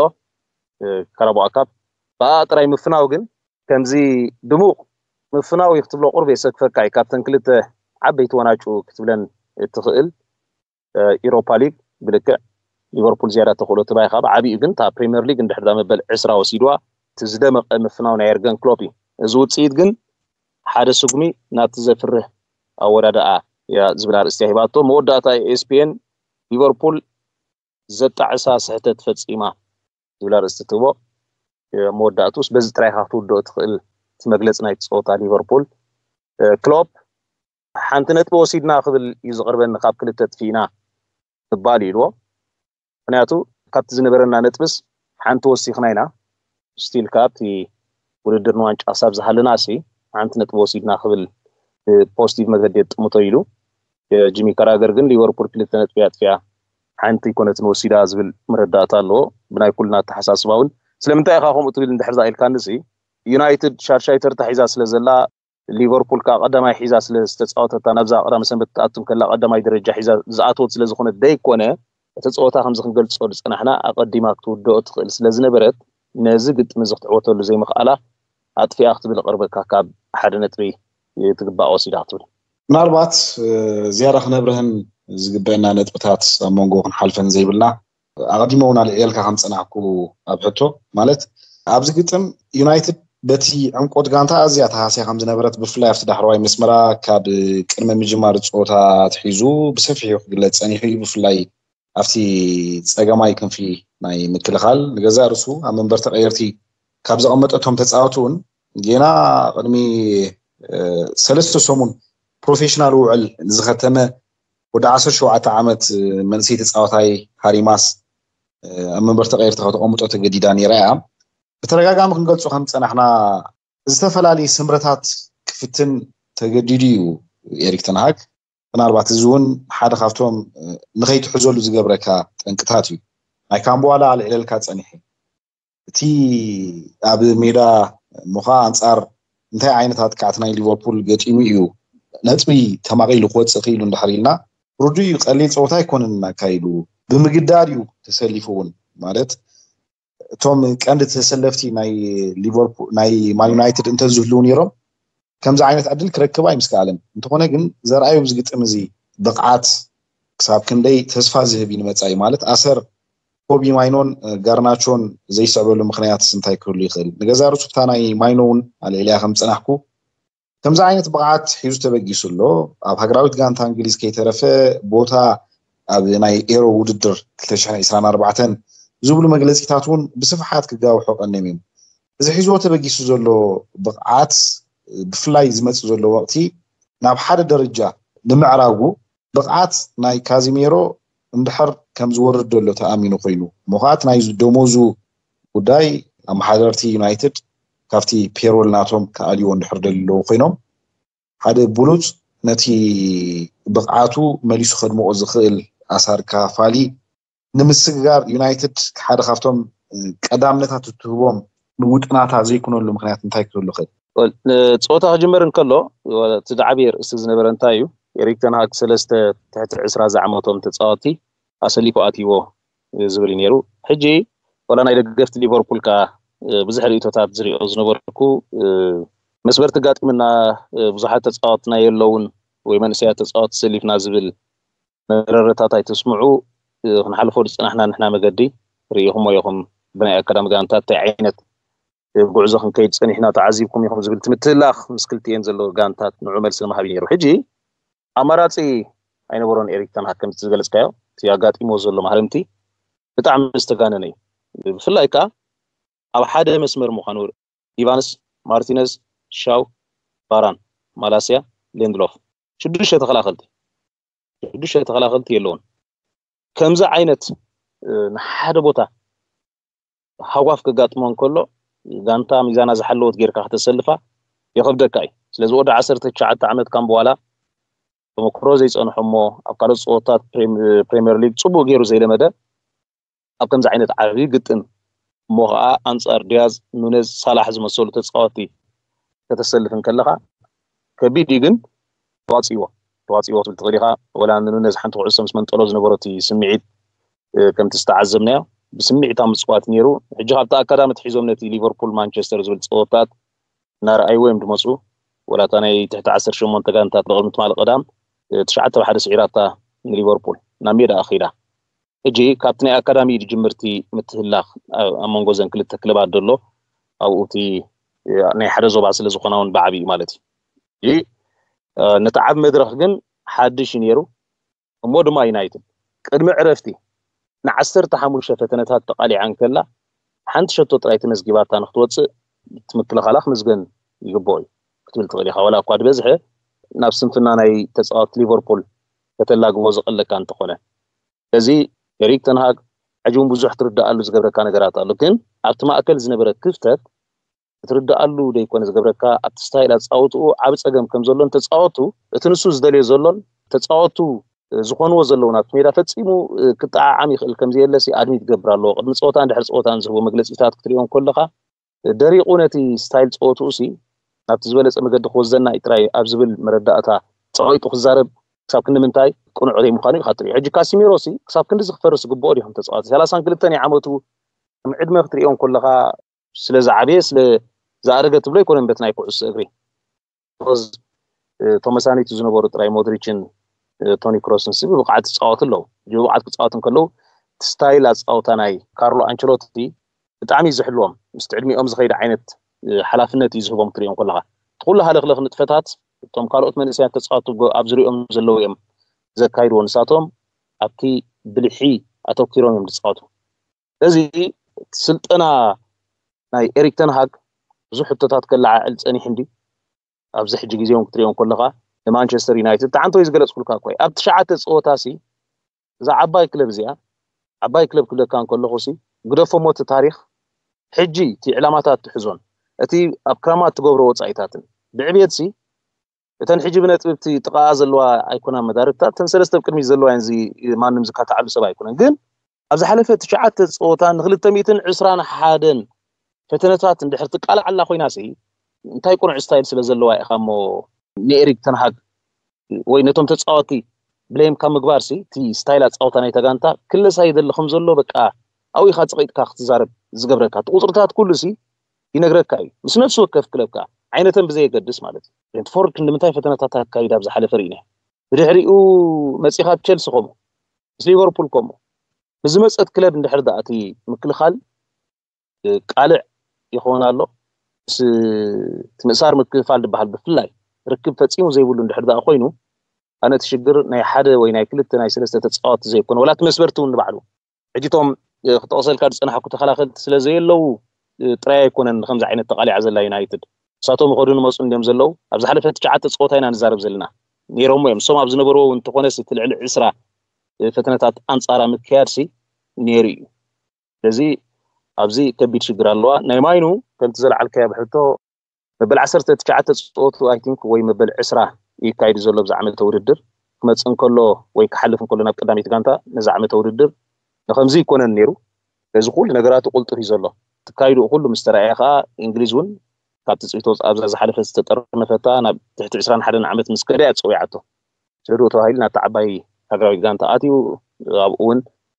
ካራባኦ ካፕ ጥራይ ምፍናው ግን ከምዚ ድሙቕ ምፍናው ይክትብሎ ቁርብ የሰክፈካ ካብተን ክልተ ዓበይቲ ወናጩ ክትብለን እትኽእል ኢሮፓ ሊግ ብልክዕ ሊቨርፑል ዝያዳ ተኽእሎ ትባይ ካብ ዓብዩ ግን ታ ፕሪምየር ሊግ እንድሕር ዳ መበል 20 ወሲድዋ ትዝደመቐ ምፍናው ናይ የርገን ክሎፕ እዩ እዚ ውፅኢት ግን ሓደ ስጉሚ ናብቲ ዘፍርህ ኣወዳድኣ ዝብል ኣርእስቲ ሂባቶ መወዳእታ ኤስፒኤን ሊቨርፑል ዘጣዕሳ ስሕተት ፈፂማ ዝብል ኣርእስቲ ትህቦ መወዳእቱስ በዚ ጥራይ ካፍቲ ውድኦ ትኽእል ትመግለጽ ናይ ፀወታ ሊቨርፑል ክሎፕ ሓንቲ ነጥቢ ወሲድና ክብል እዩ ዝቕርበኒ ካብ ክልተ ጥፊና ትባል ኢልዎ ምክንያቱ ካብቲ ዝነበረና ነጥብስ ሓንቲ ወሲኽና ኢና ስቲል ካብቲ ውድድር ዋንጫ ሳብ ዝሃለናሲ ሓንቲ ነጥቢ ወሲድና ክብል ፖዚቲቭ መገዲ የጥምቶ ኢሉ ጂሚ ካራገር ግን ሊቨርፑል ክልተ ነጥቢ ኣጥፍያ ሓንቲ ኮነትን ወሲዳ ዝብል መረዳእታ ኣለዎ ብናይ ኩልና ተሓሳስባውን ስለምንታይ ኢኻ ከምኡ ትብል እንድሕር ኢልካ ንሲ ዩናይትድ ሻርሻይ ተርታ ሒዛ ስለ ዘላ ሊቨርፑል ካ ቀዳማይ ሒዛ ስለ ዝተፃወተታ ናብዛ ቀዳመ ሰንበት ተኣቱም ከላ ቀዳማይ ደረጃ ሒዛ ዝኣትወት ስለ ዝኾነ ደይኮነ እቲ ፀወታ ከምዚ ክንገልፆ ዝፀናሕና ኣቀዲማ ክትውድኦ ትኽእል ስለ ዝነበረት ነዚ ግጥሚ ዝክትዕወተሉ ዘይምኽኣላ ኣጥፊያ ክትብል ቅርበካ ካብ ሓደ ነጥቢ ትግባእ ወሲዳ ክትብል ምናልባት ዝያዳ ክነብርህን ዝግበአና ነጥብታት ኣብ መንጎ ክንሓልፈን ዘይብልና ኣቀዲሞውን ኣልዕልካ ከም ፀናሕኩ ኣብ ሕቶ ማለት ኣብዚ ግጥም ዩናይትድ በቲ ዕምቆት ጋንታ ኣዝያ ተሃስያ ከም ዝነበረት ብፍላይ ኣብቲ ዳሕረዋይ መስመራ ካብ ቅድመ ምጅማር ፀወታ ትሒዙ ብሰፊሑ ክግለፅ ፀኒሑ ብፍላይ ኣብቲ ፀገማይ ክንፊ ናይ ምክልኻል ንገዛ ርሱ ኣብ መንበር ተቀየርቲ ካብ ዘቐመጠቶም ተፃወቱ እውን ጌና ቅድሚ 3 ሰሙን ፕሮፌሽናል ውዕል ዝኸተመ ወደ 17 ዓመት መንሰይ ተፃወታይ ሃሪማስ ኣብ መንበር ተቀየርቲ ከተቐምጦ ተገዲዳ ነይራ እያ ብተረጋጋሚ ክንገልጾ ከም ፀናሕና ዝተፈላለዩ ስምረታት ክፍትን ተገዲዱ እዩ ኤሪክ ተንሃግ ምናልባት እዚ እውን ሓደ ካብቶም ንኸይትሕዘሉ ዝገብረካ ጠንቅታት እዩ ናይ ካምቦዋላ ኣልዕለልካ ፀኒሐ እቲ ኣብ ሜዳ ሙኻ ኣንጻር እንታይ ዓይነታት ካዕቲ ናይ ሊቨርፑል ገጢሙ እዩ ነጥቢ ተማቒሉ ክወፅእ ክኢሉ እንድሕር ኢልና ሩድዩ ቀሊል ፀወታ ኣይኮነን እናካይዱ ብምግዳድ እዩ ተሰሊፉ እውን ማለት እቶም ቀንዲ ተሰለፍቲ ናይ ሊቨርፑል ናይ ማን ዩናይትድ እንተዝህልው ነይሮም ከምዚ ዓይነት ዕድል ክረክባ ይምስካለን እንተኾነ ግን ዘርኣዮም ዝግጥም እዚ ብቕዓት ክሳብ ክንደይ ተስፋ ዝህብ ይንመጻይ ማለት ኣሰር ኮቢ ማይኖን ጋርናቾን ዘይስዕበሉ ምክንያት እንታይ ክህሉ ይኽእል ንገዛ ርሱፍታ ናይ ማይኖውን ኣልዕልያ ከም ፀናሕኩ ከምዚ ዓይነት ብቕዓት ሒዙ ተበጊሱ ኣሎ ኣብ ሃገራዊት ጋንታ እንግሊዝ ከይተረፈ ቦታ ኣብ ናይ ኤሮ ውድድር 2024 ዝብሉ መግለፂታት እውን ብስፍሓት ክጋውሑ ቀኒዮም እዮም እዚ ሒዝዎ ተበጊሱ ዘሎ ብቕዓት ብፍላይ ዝመጽእ ዘሎ ወቅቲ ናብ ሓደ ደረጃ ንምዕራጉ ብቕዓት ናይ ካዚሜሮ እንድሕር ከም ዝወርድ ዘሎ ተኣሚኑ ኮይኑ ምዃት ናይ ደሞዙ ጉዳይ ኣመሓደርቲ ዩናይትድ ካብቲ ፔሮል ናቶም ከኣልዮ እንድሕር ደልለው ኮይኖም ሓደ ብሉፅ ነቲ ብቕዓቱ መሊሱ ከድምኦ ዝኽእል ኣሳር ካፋሊ ንምስግጋር ዩናይትድ ሓደ ካብቶም ቀዳምነታት እትህቦም ንውጥናታ ዘይኩነሉ ምክንያት እንታይ ክህሉ ይኽእል ፀወታ ክጅመር እንከሎ እቲ ዳዕብየ ርእሲ ዝነበረ እንታይ እዩ ኤሪክ ተን ሃግ 3 ትሕቲ 20 ዝዓመቶም ተፃወቲ ኣሰሊፉ ኣትይዎ ዝብል ነይሩ ሕጂ ወላ ናይ ደገፍቲ ሊቨርፑል ካ ብዙሕ ርእቶታት ዝሪኦ ዝነበርኩ መስበርቲ ጋጥምና ብዙሓት ተጻወትና የለውን ወይ መንእሰያት ተጻወት ሰሊፍና ዝብል መረረታት ኣይተስምዑ ክንሓልፎ ድፅናሕና ንሕና መገዲ ርኢኹሞ ኢኹም ብናይ ኣካዳሚ ጋንታት እንታይ ዓይነት ጉዕዞ ክንከይድ ፀኒሕና ተዓዚብኩም ኢኹም ዝብል ትምትላኽ ምስ ክልቲአን ዘሎ ጋንታት ንዑ መልሲ ንምሃብ ነይሩ ሕጂ ኣማራፂ ኣይነበሮን ኤሪክ ተን ሃግ ከምቲ ዝገለጽካዮ እቲ ኣጋጢሞ ዘሎ ማህረምቲ ብጣዕሚ ዝተጋነነ እዩ ብፍላይ ከዓ ኣብ ሓደ መስመር ምዃኑ ኢቫንስ ማርቲነዝ ሻው ባራን ማላስያ ሌንድሎፍ ሽዱሽተ ተኸላኸልቲ የለውን ከምዚ ዓይነት ንሓደ ቦታ ሃዋፍ ክጋጥሞን ከሎ ጋንታ ሚዛና ዝሓለወት ጌርካ ከተሰልፋ ይኸብደካ እዩ ስለዚ ወደ 19 ዓመት ከም በኋላ ተመክሮ ዘይፀንሖሞ ኣብ ካልኦት ፀወታት ፕሪምየር ሊግ ፅቡቅ ገይሩ ዘይለመደ ኣብ ከምዚ ዓይነት ዓብይ ግጥም እሞ ከዓ ኣንጻር ዲያዝ ኑኔዝ ሳላሕ ዝመሰሉ ተፃወቲ ከተሰልፍን ከለኻ ከቢድ ግን ተዋፂዎ ትብል ትኽእል ኢኻ ወላ ኑኔዝ ሓንቲ ኩዕሶ ምስ መንጠሎ ዝነበረት ስምዒት ከምቲ ዝተዓዘብናዮ ብስምዒታ ምፅዋት ነይሩ ሕጂ ካብቲ ኣካዳሚ ትሒዞም ነቲ ሊቨርፑል ማንቸስተር ዝብል ፀወታት እናረኣይዎም ድመፁ ወላታ ናይ ትሕቲ 18 ጋንታት ብቅድሚ ትማል ቀዳም 9-1 ስዒራታ ንሊቨርፑል ናብ ሜዳ ኣኺዳ ሕጂ ካብቲ ናይ ኣካዳሚ ጅምርቲ ምትህላኽ ኣብ መንጎ ዘን ክልተ ክለባት ደሎ ኣብኡ እቲ ናይ ሓደ ዞባ ስለ ዝኾና እውን ብዓብዪ ማለት እዩ ነቲ ዓብ መድረኽ ግን ሓድሽ ነይሩ እሞ ድማ ዩናይትድ ቅድሚ ዕረፍቲ ን15 ፈተነታት ተቃሊዓን ከላ ሓንቲ ሸቶ ጥራይ ተመዝጊባታ ንክትወፅእ ትምክልኻላ ክምዝገን ይግብኦ እዩ ክትብል ትኽእል ኢኻ ወላ እኳ ድበዝሐ ናብ ስንፍና ናይ ተፃዋት ሊቨርፑል ከተላግቦ ዝቐለካ እንተኾነ እዚ ኤሪክ ተን ሃግ ሕጂውን ብዙሕ ትርዳኣሉ ዝገብረካ ነገራት ኣሎ ግን ኣብቲ ማእከል ዝነበረ ክፍተት ትርዳኣሉ ደይኮነ ዝገብረካ ኣብቲ ስታይል ኣፃወትኡ ዓብ ፀገም ከም ዘሎን ተፃወቱ እቲ ንሱ ዝደልዮ ዘሎን ተፃወቱ ዝኾንዎ ዘለዉ ናብቲ ሜዳ ፈፂሙ ክጠዓዓም ይኽእል ከምዘየለሲ ኣድሚት ትገብር ኣለዎ ቅድሚ ፀወታ እንድሕር ፀወታ ንዝህቦ መግለፂታት ክትሪኦም ከለኻ ደሪቑ ነቲ ስታይል ፀወትኡ ሲ ናብቲ ዝበለፀ መገዲ ክወዘና ጥራይ ኣብ ዝብል መረዳእታ ፀቂጡ ክዛረብ ክሳብ ክንዲ ምንታይ ቁኑዕ ዘይምዃኑ ኢኻ ትሪኦ ሕጂ ካሲሚሮ ሲ ክሳብ ክንዲ ዝኽፈርስ ግብኦ ዲኹም ተፃዋቲ 32 ናይ ዓመቱ ዕድመ ክትሪኦም ከለኻ ስለ ዝዓበየ ስለ ዝኣረገ ትብሎ ኣይኮነን በት ናይ ኩዕሶ እግሪ ተመሳኒቱ ዝነበሩ ጥራይ ሞድሪችን ቶኒ ክሮስን ስብ ብቕዓት ዝፃወት ኣለዉ ብቕዓት ክፃወትን ከለዉ ስታይል ኣፃወታ ናይ ካርሎ አንቸሎቲ ብጣዕሚ ዝሕልዎም ምስቲ ዕድሚኦም ዝኸይድ ዓይነት ሓላፍነት እዩ ዝህቦም ክትሪኦም ከለኻ ትኩሉ ሃለኽለኽ ንጥፈታት እቶም ካልኦት መንእሰያት ተፃወቱ ኣብ ዝሪኦም ዘለዉ እዮም ዘካይድዎ ንሳቶም ኣብቲ ብልሒ ኣተኪሮም እዮም ዝፃወቱ እዚ ስልጠና ናይ ኤሪክ ተን ሃግ ብዙሕ ሕቶታት ከለዓዕል ፀኒሕ እንዲ ኣብዚ ሕጂ ግዜኦም ክትሪኦም ከለኻ ንማንቸስተር ዩናይትድ ተዓንቶ ዝገለፅኩልካ እኳ ኣብ 9 ፀወታ ሲ እዛ ዓባይ ክለብ እዚኣ ዓባይ ክለብ ክብለካ ከለኹ ሲ ግደፎሞ እቲ ታሪክ ሕጂ እቲ ዕላማታት ትሕዞን እቲ ኣብ ክራማት ትገብሮ ወፃኢታትን ብዕብየት ሲ እተን ሕጂ ብነጥብቲ ጥቃ ዘለዋ ኣይኮና መዳርክታት ተን ሰለስተ ቅድሚት ዘለዋ እንዚ ማንም ዝካታዓሉ ሰብ ኣይኮነን ግን ኣብ ዝሓለፈ 9 ፀወታ ን221 ፈተነታት እንድሕር ትቃልዓላ ኮይና ሲ እንታይ ቁኑዕ ስታይል ስለ ዘለዋ ኢኻ እሞ ንኤሪክ ተን ሃግ ወይ ነቶም ተፃወቲ ብሌም ካብ ምግባር ሲ እቲ ስታይል ኣፃወታ ናይ ተጋንታ ክለሳ ይደለኹም ዘሎ በቃ ኣው ኢኻ ፀቂጥካ ክትዛረብ ዝገብረካ እቲ ቁፅርታት ኩሉ ሲ ይነግረካ እዩ ምስ ነፍሲ ወከፍ ክለብካ ዓይነተን ብዘየገድስ ማለት እዩ ብሬንትፎርድ ንምንታይ ፈተነታት ኣካይዳ ኣብ ዝሓለፈ ርኢና ብድሕሪኡ መፂኻ ቸልሲ ከምኡ ምስ ሊቨርፑል ከምኡ ብዝመፀት ክለብ እንድሕር ዳ እቲ ምክልኻል ቃልዕ ይኾን ኣሎ ትምእሳር ምክፍፋል ዝበሃል ብፍላይ ርክብ ፈፂሙ ዘይብሉ እንድሕር ዳ ኮይኑ ኣነ ትሽግር ናይ ሓደ ወይ ናይ ክልተ ናይ ሰለስተ ተፃዋቲ ዘይኮነ ወላ መስበርቲ እውን ንባዕሉ ሕጂቶም ክተወሰልካ ዝፀናሕኩ ተኸላኸልቲ ስለ ዘየለዉ ጥራይ ኣይኮነን ከምዚ ዓይነት ተቃሊዓ ዘላ ዩናይትድ ንሳቶም ይኸዱ ንመፁ እንዲኦም ዘለዉ ኣብ ዝሓለፈ 9 ፀወታ ኢና ንዛረብ ዘለና ነይሮሞ እዮም ንሶም ኣብ ዝነበሮ እንተኾነስ እቲ ልዕሊ 20 ፈተነታት ኣንፃራ ምክያድ ሲ ነይሩ እዩ ስለዚ ኣብዚ ከቢድ ሽግር ኣለዋ ናይ ማይኑ ከምቲ ዘለዓልከያ ብሕቶ መበል 19 ፀወቱ ኣይ ቲንክ ወይ መበል 20 ይካይድ ዘሎ ብዛ ዓመተ ውድድር ክመፅእ እንከሎ ወይ ክሓልፍ እንከሎ ናብ ቀዳሚት ጋንታ ነዛ ዓመተ ውድድር ንከምዚ ይኮነን ነይሩ እዚ ኩሉ ነገራቱ ቁልጡፍ እዩ ዘሎ ትካይዱ ኩሉ ምስ ተረኣየ ከዓ እንግሊዝ እውን ካብ ትፅቢቶ ኣብዛ ዝሓለፈ ዝተጠርነፈታ ናብ ትሕቲ 21 ዓመት ምስ ከደያ ፀዊዓቶ ስለዶ ተባሂሉ ናብቲ ዓባይ ሃገራዊ ጋንታ ኣትዩ ኣብኡ እውን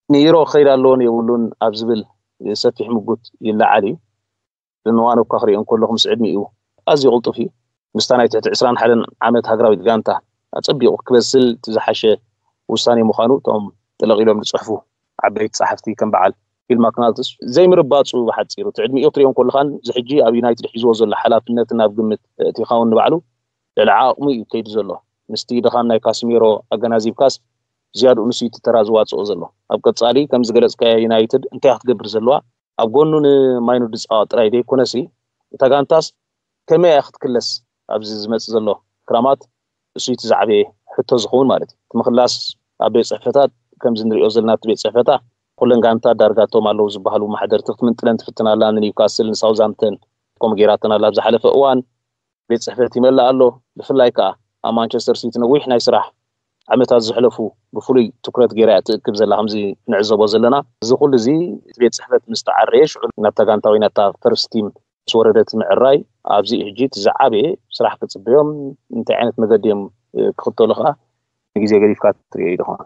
نيرو خير اللون يقولون أبزبل سفيح مقوت يلا علي لأنه أنا وكخري إن كلهم سعدني إيوه أزي غلطوا فيه مستنايت عسران حالا عملت هاجراوي دقانتا أتصبي وكبسل تزحش وساني مخانو توم تلغي لهم تصحفوه عبيت صحفتي كم بعل في الماكنالتس زي مرباط وواحد صيرو تعدني يطريون كل خان زحجي أو يونايتد حيزو زل حلافنت نابقمت تيخاون بعلو العاقمي كيد زلو مستي دخان ناي كاسميرو أجنازيب كاس زياد ونسي تترازوات زلو أبقى تصالي كم زجلس كيونايتد انت هتقبر زلوا أبقونن ماينو ديس رايدي كونسي تاغانتاس كما ياخذ كلس أبز زمت زلو كرامات سويت زعبي حتى زخون مالتي تمخلاص أبي صحفتات كم زنريو زلنا تبي صحفتها كلن غانتا دارغاتو مالو زبحلو محدر تختمن تلنت فتنا لان نيوكاسل ساوزامبتون كوم غيراتنا لابز حلفه اوان بيت صحفتي ملا الله بفلاي كا مانشستر سيتي نويح ناي سراح عمتات زحلفو بفلي تكرت غيرات تكب زلا همزي نعزبو زلنا زخول زي بيت صحفت مستعريش نتا غانتا وينتا فيرست تيم سوردت معراي ابزي حجيت زعابي سراح كتصبيهم انت عينت مقدم كخطولخه غيزي غريفكات تري دخون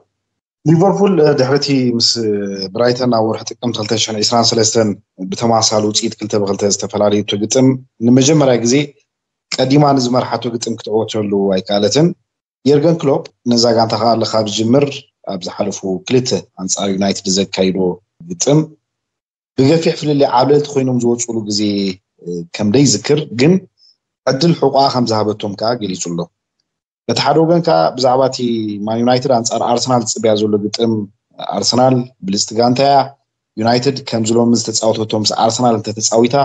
ليفربول دحرتي مس برايتن او رحت قمت 2023 بتماثال وصيت كلته بخلته استفلالي تغطم نمجمرا غزي قديما نزمرحاتو غطم كتعوتلو ايكالتن يرجن كلوب نزا غانتا خال خاب جمر ابز حلفو كلته انصار يونايتد زكايدو غطم بغفيح فللي عابلت خوينم زوصلو غزي كم داي ذكر جن عدل حقوقا خمزهابتهم كا غليصلو بتحدوغن كا بزعباتي مان يونايتد انصار ارسنال صبيا زولو غطم ارسنال بلستغانتا يونايتد كم زلو مز تጻውቶቶም ارسنال انت تጻويتا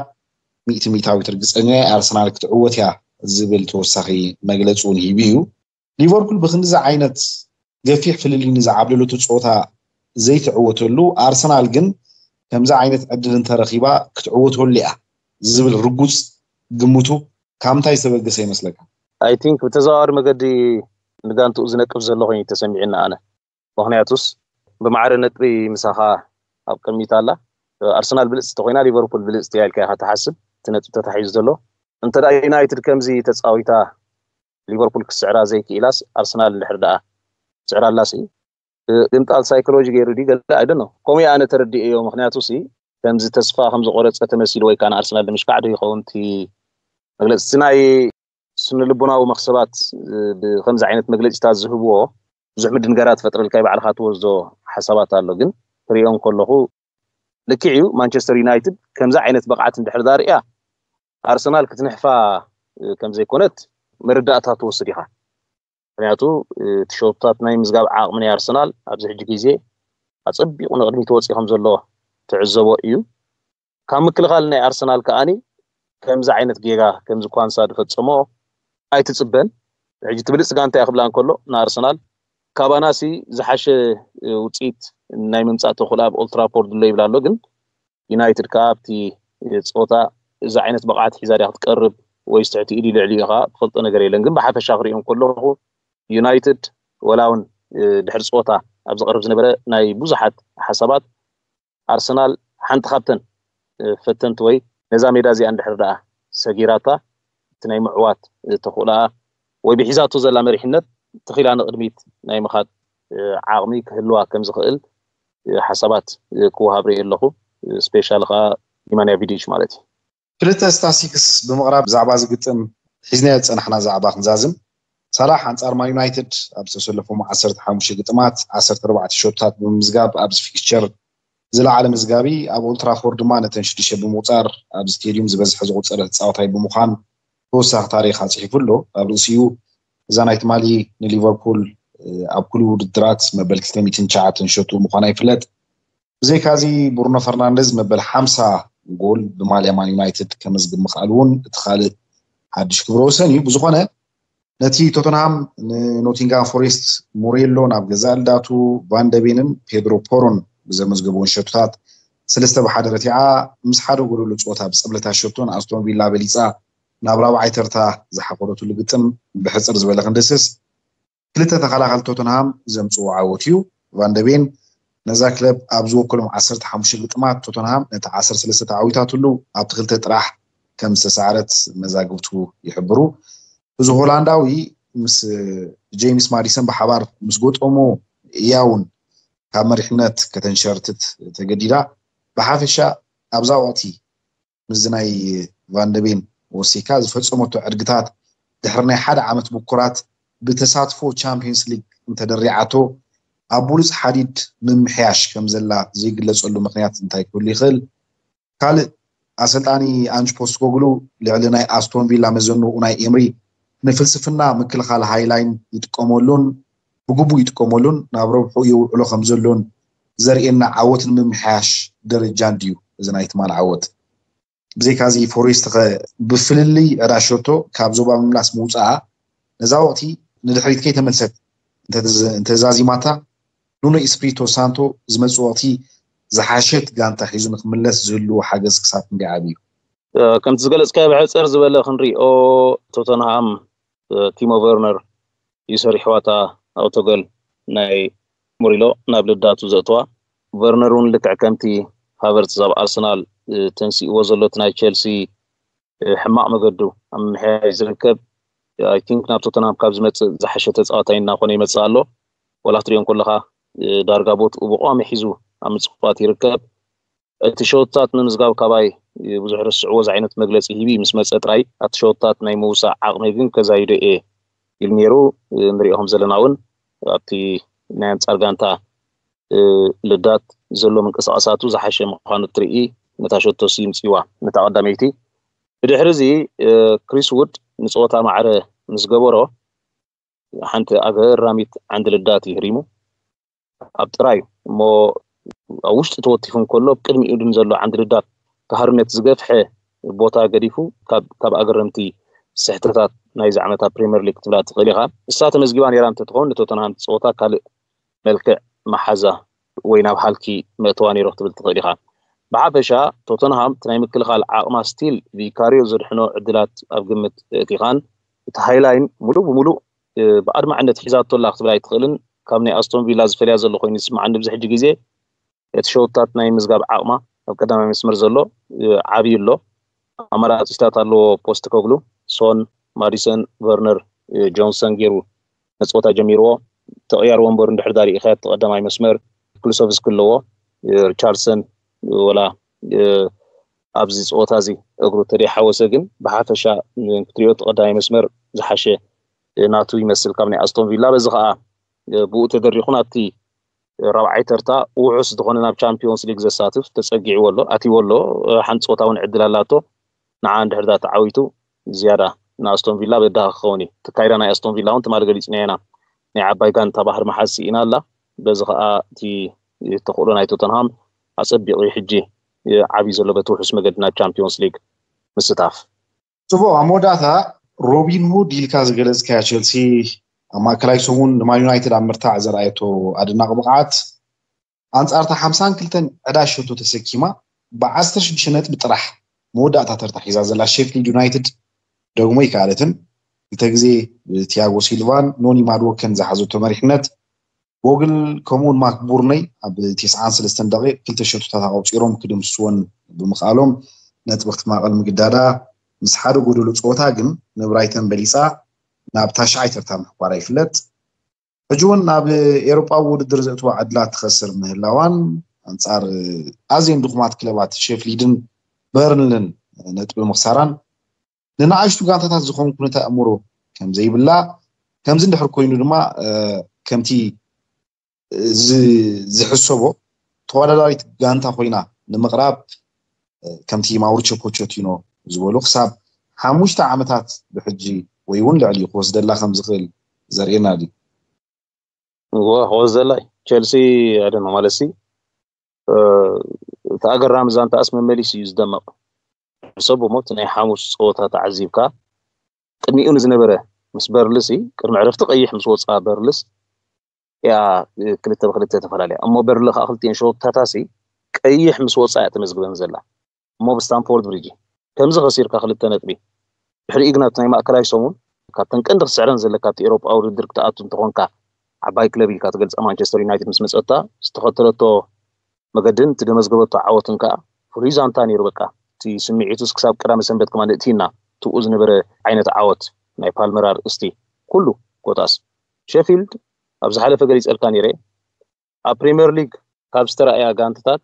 100 ترغصنيا ارسنال كتعوتيا زبل توسخي مغلصون يبيو ليفربول بخندز عينت غفيح فللي نزعبلو تصوتا زي تعوتلو ارسنال جن كمزا عينت عدل انت رخيبا كتعوتو ليا زبل رغوص ግምቱ ካምታይ ሰበገሰ ይመስለካ I think بتزار مقدي مدانتو زنقف زلو خي تسمعنا انا مخنياتوس بمعار نطبي مساخا اب قميتالا ارسنال بلص تخوينا ليفربول بلص تيالكا هتحسب تنطب تتحيز زلو انت دا يونايتد كمزي تصاويتا ليفربول كسعرا زي كيلاس ارسنال الحردا سعرا لاسي دمطال سايكولوجي غير دي قال اي دونو كومي انا تردي ايو مخنياتوسي كمزي تسفا خمز قرص تمثيل وي كان ارسنال مش قاعد يخونتي مغلص سناي سن لبناو مخسبات بخمس عينت مغلص تازهبو زحمد نغرات فتر الكاي بعلخات وزو حسابات አለው ግን ፍሪዮን ኮለኹ ለኪዩ ማንቸስተር ዩናይትድ ከምዛ عينت بقعت اندحر داريا ارسنال كتنحفا كمزي كونت مرداتا توسديها ምክንያቱ ተሾፕታት ናይ ምዝጋብ ዓቅምን ارسنال ኣብዚ ሕጂ ግዜ አጽቢቁ ንቅድሚ ተወጽኦም ዘሎ ትዕዘቦ እዩ ካብ ምክልኻል ናይ ارسنال ከኣኒ ከምዛ عينت ጌጋ ከምዚ ኳንሳ ድፈጽሞ ኣይትጽበን ሕጂ ትብልጽ ጋንታ ይኽብላን ከሎ ንአርሰናል ካባናሲ ዝሓሸ ውጽኢት ናይ ምምጻእ ተኽእላ ኦልትራፎርድ ሎ ይብላሎ ግን ዩናይትድ ካፕቲ ጾታ እዚ ዓይነት በቃዓት ሒዛሪያ ክትቀርብ ወይ ስትዕቲ ኢሊ ልዕሊኻ ትፈልጦ ነገር የለን ግን ብሓፈሻ ክሪኦም ከለኹ ዩናይትድ ወላውን ድሕር ጾታ ኣብ ዝቀርብ ዝነበረ ናይ ብዙሓት ሓሳባት አርሰናል ሓንቲ ካብተን ፈተንቲ ወይ ነዛ ሜዳ እዚኣ እንድሕር ደኣ ሰጊራታ እቲ ናይ ምዕዋት ተኽእላ ወይ ብሒዛቱ ዘላ መሪሕነት تخيل أنا قدميت ناي مخاد عاقمي كهلوا كم زخيل حسابات كوها بري اللهو سبيشال خا إيمانيا فيديش مالتي كلتا ستاسيكس بمغرب زعباز قلتم حزنيات أنا حنا زعبا خنزازم صراحة أنصار ما يونايتد أبس سلفهم 10 حاموش قطمات 10 4 شوطات بمزقاب أبس فيكتشر زل عالم مزقابي أبو أولترافورد ما نتنشدش بموتار أبس ستاديوم زبزح زغوت صارت صاوتاي بمخان توسع تاريخ صحيح كله أبرسيو زانايت مالي ليفربول اب كل ودرات مبل 209 شوطو مخانا يفلت زي كازي برونو فرنانديز مبل 50 جول بماليا مان يونايتد كمزغب مخالون تخالد حدش كبروسني بزخونه نتي توتنهام نوتينغهام فورست موريلو ناب غزال داتو فاندبينن بيدرو بورون بزمزغبون شوطات سلسته بحدرتيعا مسحادو غولو صوتا بصبلتا شوطون استون فيلا بليصا نابراو عيترتا زحقرتو لغتم بحصر زبل خندسس كلتا تخلاخل توتنهام زمصو عاوتيو فاندبين نزا كلب ابزو كلهم 15 لطمات توتنهام نتا 10 3 عاويتاتلو اب تخلته طراح كم سسعرت مزاغبتو يحبرو بزو هولانداوي مس جيمس ماديسون بحبار مس غوطمو ياون ካብ መሪሕነት ከተንሸርትት ተገዲዳ ብሓፈሻ ኣብዛ ወቅቲ ምዝናይ ቫንደቤን ወሲካ ዝፈጸመቶ ዕድግታት ድሕሪ ናይ ሓደ ዓመት ሙኩራት ብተሳትፎ ቻምፒየንስ ሊግ እንተደሪዓቶ ኣብ ቡሉፅ ሓዲድ ምምሕያሽ ከም ዘላ ዘይግለጸሉ ምክንያት እንታይ ክህሉ ይኽእል? ካልእ ኣሰልጣኒ አንጅ ፖስተኮግሉ ልዕሊ ናይ ኣስቶን ቪላ መዘንኡ ናይ ኤምሪ ንፍልስፍና ምክልኻል ሃይላይን ይጥቀመሉን ብግቡእ ይጥቀመሉን ናብ ረብሑ ይውዕሎ ከም ዘሎን ዘርእየና ዓወት ንምምሕያሽ ደረጃ ድዩ እዚ ናይ ትማል ዓወት? ብዘይካዚ ፎሬስት ብፍልሊ ዕዳሸቶ ካብ ዞባ ምምላስ ምውፃኣ ነዛ ወቅቲ ንድሕሪት ከይተመልሰት እንተዛዚማታ ኑኖ ኤስፒሪቶ ሳንቶ ዝመፅእ ወቅቲ ዝሓሸት ጋንታ ሒዙ ንክምለስ ዝህልዎ ሓገዝ ክሳብ ክንደይ ዓብዪ እዩ? ከምቲ ዝገለጽካዮ ብሕፅር ዝበለ ክንሪኦ ቶተንሃም ቲሞ ቨርነር ይሰሪሕዋታ ኣውቶጎል ናይ ሞሪሎ ናብ ልዳቱ ዘእትዋ ቨርነር እውን ልክዕ ከምቲ ሃቨርትዝ ኣብ ኣርሰናል ተንሲእዎ ዘሎት ናይ ቸልሲ ሕማቅ መገዱ ኣብ ምምሕያሽ ዝርከብ ኣይ ቲንክ ናብ ቶተንሃም ካብ ዝመፅእ ዝሓሸ ተፃዋታይ እናኾነ ይመፅእ ኣሎ ወላ ክትሪኦም ከለካ ዳርጋ ቦትኡ ብቋሚ ሒዙ ኣብ ምፅፋት ይርከብ እቲ ሸወታት ንምዝጋብ ካባይ ብዙሕ ርስዕዎ ዚ ዓይነት መግለፂ ሂቢ ምስ መፀ ጥራይ እቲ ሸወታት ናይ ምውሳዕ ዓቕሚ ግን ከዛይዶ እየ ኢሉ ነይሩ ንሪኦም ዘለና እውን ኣብቲ ናይ ኣንጻር ጋንታ ልዳት ዘሎ ምንቅስቃሳቱ ዝሓሸ ምዃኑ ትርኢ ነታ ሸቶሲ ይምፅዋ ነታ ቀዳመይቲ ብድሕሪ እዚ ክሪስ ውድ ንፀወታ ማዕረ ምስ ገበሮ ሓንቲ ኣገራሚት ዓንዲ ልዳት ይህሪሙ ኣብ ጥራይ እሞ ኣብ ውሽጢ ተወቲፉን ከሎ ቅድሚኡ ድን ዘሎ ዓንዲ ልዳት ካህርነት ዝገፍሐ ቦታ ገዲፉ ካብ ኣገረምቲ ስሕተታት ናይ ዛዕመታ ፕሪምየር ሊግ ትብላ ትኽእል ኢኻ እሳ ተመዝጊባ ነይራ እንትትኸውን ንቶተንሃም ፀወታ ካልእ መልክዕ መሓዛ ወይ ናብ ሃልኪ መእተዋ ነይሮ ክትብል ትኽእል ኢኻ ብሓፈሻ ቶተንሃም ናይ ምክልኻል ዓቕማ ስቲል ቪካሪዮ ዘድሕኖ ዕድላት ኣብ ግምት እቲኻን እቲ ሃይላይን ሙሉእ ብሙሉእ ብኣድማዕነት ሒዛቶላ ክትብል ኣይትኽእልን ካብ ናይ ኣስቶን ቪላ ዝፈልያ ዘሎ ኮይኑ ይስማዓኒ ብዙሕ ግዜ እቲ ሸወታት ናይ ምዝጋብ ዓቕማ ኣብ ቀዳማይ መስመር ዘሎ ዓብዪ ኣሎ ኣማራፂታት ኣለዎ ፖስተኮግሉ ሶን ማዲሰን ቨርነር ጆንሰን ገይሩ ነፀወታ ጀሚርዎ ተቕያር ወንበር እንድሕር ዳሪእኻ ተቐዳማይ መስመር ክሉሶቭስ ክለዎ ሪቻርድሰን ወላ ኣብዚ ፀወታ እዚ እግሩ ተደይሓወሰ ግን ብሓፈሻ ክትሪኦ ተቐዳማይ መስመር ዝሓሸ ናቱ ይመስል ካብ ናይ ኣስቶን ቪላ በዚ ከዓ ብኡ ተደሪኹ ናብቲ ራብዓይ ተርታ ውሑስ ዝኾነ ናብ ቻምፒዮንስ ሊግ ዘሳትፍ ተፀጊዕዎ ኣሎ ኣትይዎ ኣሎ ሓንቲ ፀወታ እውን ዕድል ኣላቶ ንዓ እንድሕር ዳ ተዓዊቱ ዝያዳ ንኣስቶን ቪላ በዳኸ ክኸውን እዩ ትካይዳ ናይ ኣስቶን ቪላ እውን ትማል ገሊፅና ኢና ናይ ዓባይ ጋንታ ባህር መሓሲ ኢና ኣላ በዚ ከዓ እቲ ተኽእሎ ናይ ቶተንሃም ኣፀቢቑ ሕጂ ዓብዪ ዘሎ በቲ ውሑስ መገዲ ናብ ቻምፒዮንስ ሊግ ምስታፍ ፅቡቅ ኣብ መወዳእታ ሮቢን ሁድ ኢልካ ዝገለፅካያ ቸልሲ ኣብ ማእከላይ ሰሙን ንማን ዩናይትድ ኣብ ምርታዕ ዘርኣየቶ ኣድናቂ ብቕዓት ኣንጻርታ 52 ዕዳሽ ሸቶ ተሰኪማ ብ16 ነጥቢ ጥራሕ መወዳእታ ተርታ ሒዛ ዘላ ሼፍሊድ ዩናይትድ ደግሞ ይከኣለትን ክልተ ግዜ ቲያጎ ሲልቫን ኖኒ ማድወከን ዝሓዘቶ መሪሕነት ቦግል ከምኡውን ማክ ቡርነይ ኣብ 93 ደቂቕ ክልተ ሸቶታት ኣቁፂሮም ክድምስስዎን ብምኽኣሎም ነጥቢ ክትማቐል ምግዳዳ ምስ ሓደ ጎደሎ ፀወታ ግን ንብራይተን በሊፃ ናብ ታሽዓይ ተርታ ምሕቋራ ይፍለጥ ሕጂ እውን ናብ ኤሮጳዊ ውድድር ዘእትዋ ዕድላት ትኸስር ምህላዋን ኣንጻር ኣዝየን ድኹማት ክለባት ሼፍሊድን በርንልን ነጥቢ ምኽሳራን ንንኣሽቱ ጋንታታት ዝኾኑ ኩነታ ኣእምሮ ከም ዘይብላ ከምዚ እንድሕር ኮይኑ ድማ ከምቲ ዝሕሰቦ ተወዳዳሪት ጋንታ ኮይና ንምቕራብ ከምቲ ማውሪቾ ፖቼቲኖ ዝበሉ ክሳብ 5 ዓመታት ብሕጂ ወይ እውን ልዕሊ ክወስደላ ከም ዝኽእል ዘርእየና ድዩ? ክወስደላይ ቸልሲ ኣደና ማለሲ እቲ ኣገራሚ ዛንታኣስ መመሊስ እዩ ዝደመቕ ሰቦ ሞት ናይ ሓሙስ ፀወታ ተዓዚብካ ቅድሚኡ ንዝነበረ ምስ በርልስ ቅድሚ ዕረፍቲ ቀይሕ ምስ ወፃ በርልስ ያ ክልተ ብክልተ ተፈላለያ እሞ በርሊ ከዓ ክልቲአን ሸወታታሲ ቀይሕ ምስ ወፃ እያ ተመዝግበን ዘላ እሞ ብስታንፎርድ ብሪጅ ከምዚ ኸሲርካ ክልተ ነጥቢ ድሕሪ ኢግናት ናይ ማእከላይ ሰሙን ካብተን ቀንዲ ክስዕረን ዘለካ እቲ ኤሮጳዊ ውድድር ክትኣቱ እንትኾንካ ዓባይ ክለብ ኢልካ ትገልፃ ማንቸስተር ዩናይትድ ምስ መፀታ ዝተኸተለቶ መገድን ትደመዝገበቶ ዓወትን ከዓ ፍሉይ ዛንታ ነይሩ በቃ እቲ ስምዒቱስ ክሳብ ቀዳመ ሰንበት ከማ ንእቲና ትኡ ዝነበረ ዓይነት ዓወት ናይ ፓልመራር እስቲ ኩሉ ኮታስ ሼፊልድ ኣብ ዝሓለፈ ገሊፀልካ ነይረ بريمير ليج كاب استرأيا غانتات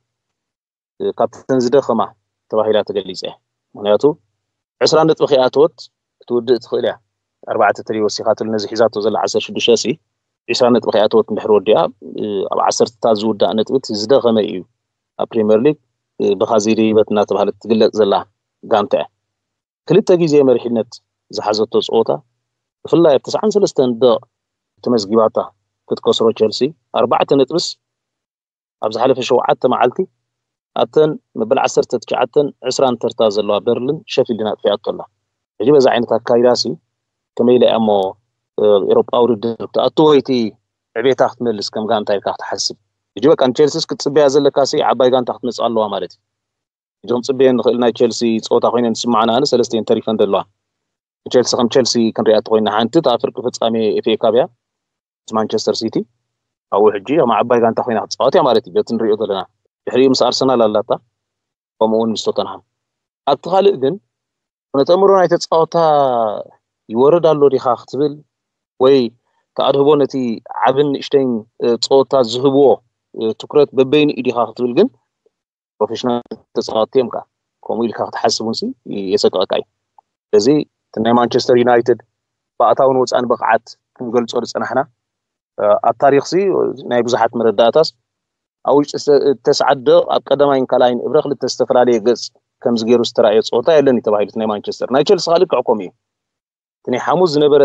كابتن زدخما تباهيلا تغليصه معناته 20 نطبخ ياتوت تودئ تخيلها 4 تري وسيخات النزي حيزاتو زل 16 سي 20 نطبخ ياتوت محر وديا اب 10 تاز ودا نطبت زدخما ايو بريمير ليج بخازيري بتنا تباهل تغلص زلا غانتا كلتا غيزه مرحنت زحزتو صوتا فلا 93 دق تمزغيباتا كتكسرو تشيلسي 4 نطبس ابز حلف شوعات معلتي اتن مبل 10 تتكعتن 20 ترتا زلوا برلين شيفيلد ناطفيات الله يجي بዛ عينت اكايداسي كميله امو اوروبا اورد تاتويتي عبيتا تملس كم غانتا يكا تحسب يجي بقى تشيلسي كتصبيا زلكاسي عباي غانتا تمص الله مالتي يجون صبيا نخلنا تشيلسي صوتا خوينا نسمعنا انا سلستين تاريخ دلوا تشيلسي كم تشيلسي كنريات خوينا حنت تافرق فصامي اف اي كابيا مانشستر سيتي او حجي مع عباي غانتا خوينا تصوت يا مالتي بتنريو دلنا يحري مس ارسنال الاتا ومون مستوتنهام اتخالق ግን ነተምሮ ናይ ተጻወታ ይወረዳሎ ዲኻ ክትብል ወይ ካድህቦ ነቲ ዓብን እሽተኝ ጾታ ዝህብዎ ትኩረት በበይን ኢዲኻ ክትብል ግን ፕሮፌሽናል ተጻዋትምካ ከምኡ ኢልካ ክትሓስቡንሲ የሰቀቀይ እዚ ናይ ማንቸስተር ዩናይትድ ባእታውን ወፃን በቅዓት ክንገልጾ ዝጸናሕና አታሪኽሲ ናይ ብዙሓት መረዳእታስ أوج تسعد أقدمين كلاين إبرخ للتستفرالية جز كم زجيرو استرائي صوتا يلني تباهيلت مانشستر نايتشل صالك عقومي تني حموز نبر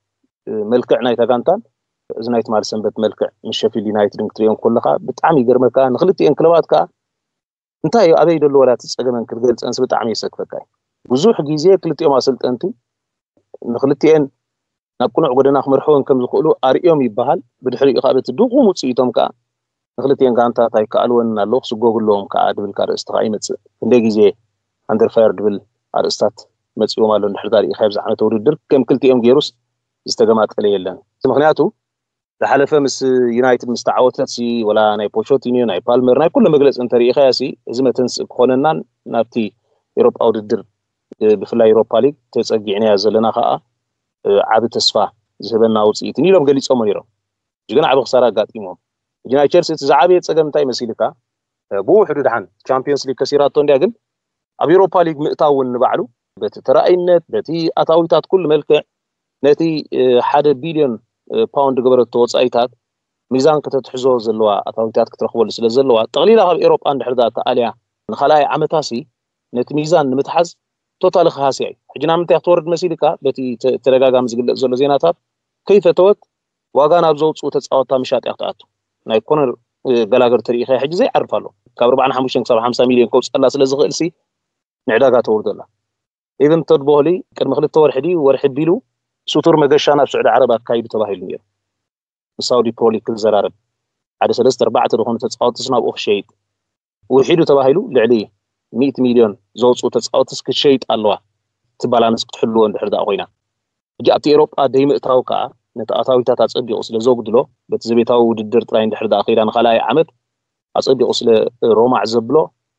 ملكع نايت أغانتان زنايت مارسن بيت ملكع مش شفيل يونايتد نكتريون كلها بتعمي جرمكا نخلتي انقلابات كا انتهي أبي دلو ولا تسأجمن كرجلت أنس بتعمي سكفكاي بزوح جيزية كلتي ما صلت أنتي نخلتي أن نكون عقدنا خمرحون كم زقولوا أريهم يبهال بدحري إخابة الدوق ومتصيتهم كا نخلتين غانتا تاي كالون لوخ سغوغلوم كاد بالكار استقايمت اندي غيزي اندر فاير دبل ارستات مصيو مالو نحداري خيبز عنا توريدر كم كلتيهم غيروس استغمات قليلن مخنياتو لحلفه مس يونايتد مستعوتتسي ولا ناي بوشوتينيو ناي بالمر ناي كل مغلص انتري خياسي ازمتنس كوننان نابتي يوروب اوددر بفلا يوروبا ليج تصقيعنا يازلنا خا عاب تسفا زبنا وصيتني لهم غليصو ميرو جينا عاب خساره غاطيمو جنا تشيلسي تزعابي تصقمتاي مسيلكا بو حدود عن تشامبيونز ليج كسيراتو اندياغن اب يوروبا ليج مئتاون نبعلو بتراينت بتي اتاويتات كل ملكع نتي 1 بليون باوند غبرت توصايتات ميزان كتتحزو زلوا اتاويتات كترخبل سلا زلوا تقليلا اب يوروبا اند حدا تاليا نخلاي عمتاسي نت ميزان نمتحز توتال خاسي حجنا متى تورد مسيلكا بتي ترغاغام زغل زلو زيناتات كيف توت واغان ابزوصو تصاوتا مشاط يحتاتو ناي كونر غلاغر تاريخي حج زي عرفالو كاب 45 مليون كوص الله سلازخلسي نعداغا توردلا ايفن تود بولي قدم خلت ورحدي ورحبيلو سوتور مغشانا بسعود عربات كايد تباهيل نير سعودي برولي كل زرارب على 3 4 دخون تصاوتسنا بو خشيت وحيدو تباهيلو لعلي 100 مليون زوصو تصاوتس كشيت الله تبالانس كتحلو اندحردا خوينا جاءت اوروبا ديم اتراوكا نتاويتات اصبيو سلا زوغدلو بتزبيتاو وددر طراي اندحردا اخيرا خلاي عمد اصبيو سلا روما عزبلو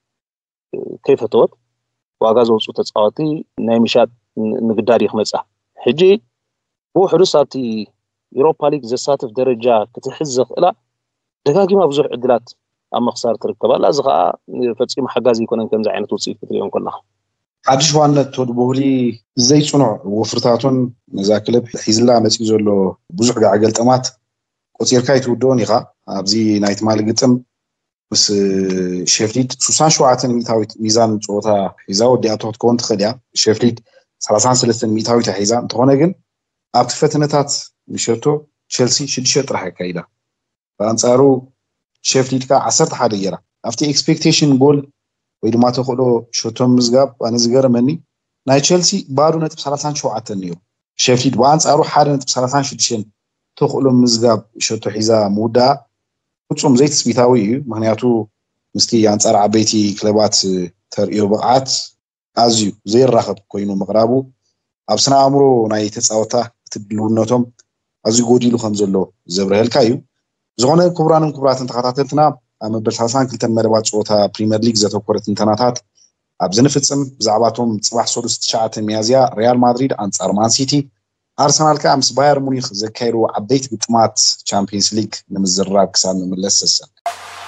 كيف توت واغا زوصو تصاوتي ناي مشات نغداري خمصا حجي بو حرساتي يوروبا ليج زساتف درجه كتحزق لا دغاغي ما بزح عدلات اما خساره تركبا لا زخا فصيم حغازي يكونن كم زعينت وصيف كتريون كلها عادش وانا تود بولي زي صنع وفرتاتون نزاكلب حيزلا مسي زلو بزح عقلطمات قصيركاي تودون يخا ابزي نايت مالغتم بس شيفليد 37 ميتاويت ميزان صوتا حيزاو دياتوت كونت خديا شيفليد 33 ميتاويت حيزان تخونه ግን ኣብቲ ፈተነታት ምሸቶ ቸልሲ 6 ጥራሕ ካይዳ በአንጻሩ ሼፍሊድ ካ 11 ገራ ኣብቲ ኤክስፔክቴሽን ጎል ወይ ድማ ተخلو ሾቶም ምዝጋብ ኣነ ዝገርመኒ ናይ ቸልሲ ባዶ ነጥብ 37 ነይሩ ሼፍሊድ በአንጻሩ 1.36 ተخلو ምዝጋብ ሾቶ ሒዛ ሙዳ ፍጹም ዘይትስቢታዊ እዩ ምክንያቱ ምስቲ አንጻር ዓበይቲ ክለባት ተርእዮ ብቕዓት ኣዝዩ ዘይራኸብ ኮይኑ ምቕራቡ ኣብ ስነ ኣእምሮ ናይ ተጻወታ ትድልውነቶም ኣዝዩ ጎዲሉ ከም ዘሎ ዘብረህልካ እዩ ዝኾነ ክቡራንን ክቡራትን ተኸታተልትና ኣብ መበል 32 መደባት ጾታ ፕሪምየር ሊግ ዘተኮረት እንተናታት ኣብ ዝንፍጽም ብዛዕባቶም ጽባሕ 3 ሚያዝያ ሪያል ማድሪድ አንጻር ማን ሲቲ أرسنال كأمس بايرن مونيخ زكايرو عبيت بطمات تشامبيونز ليج نمزراب كسان مملس السنة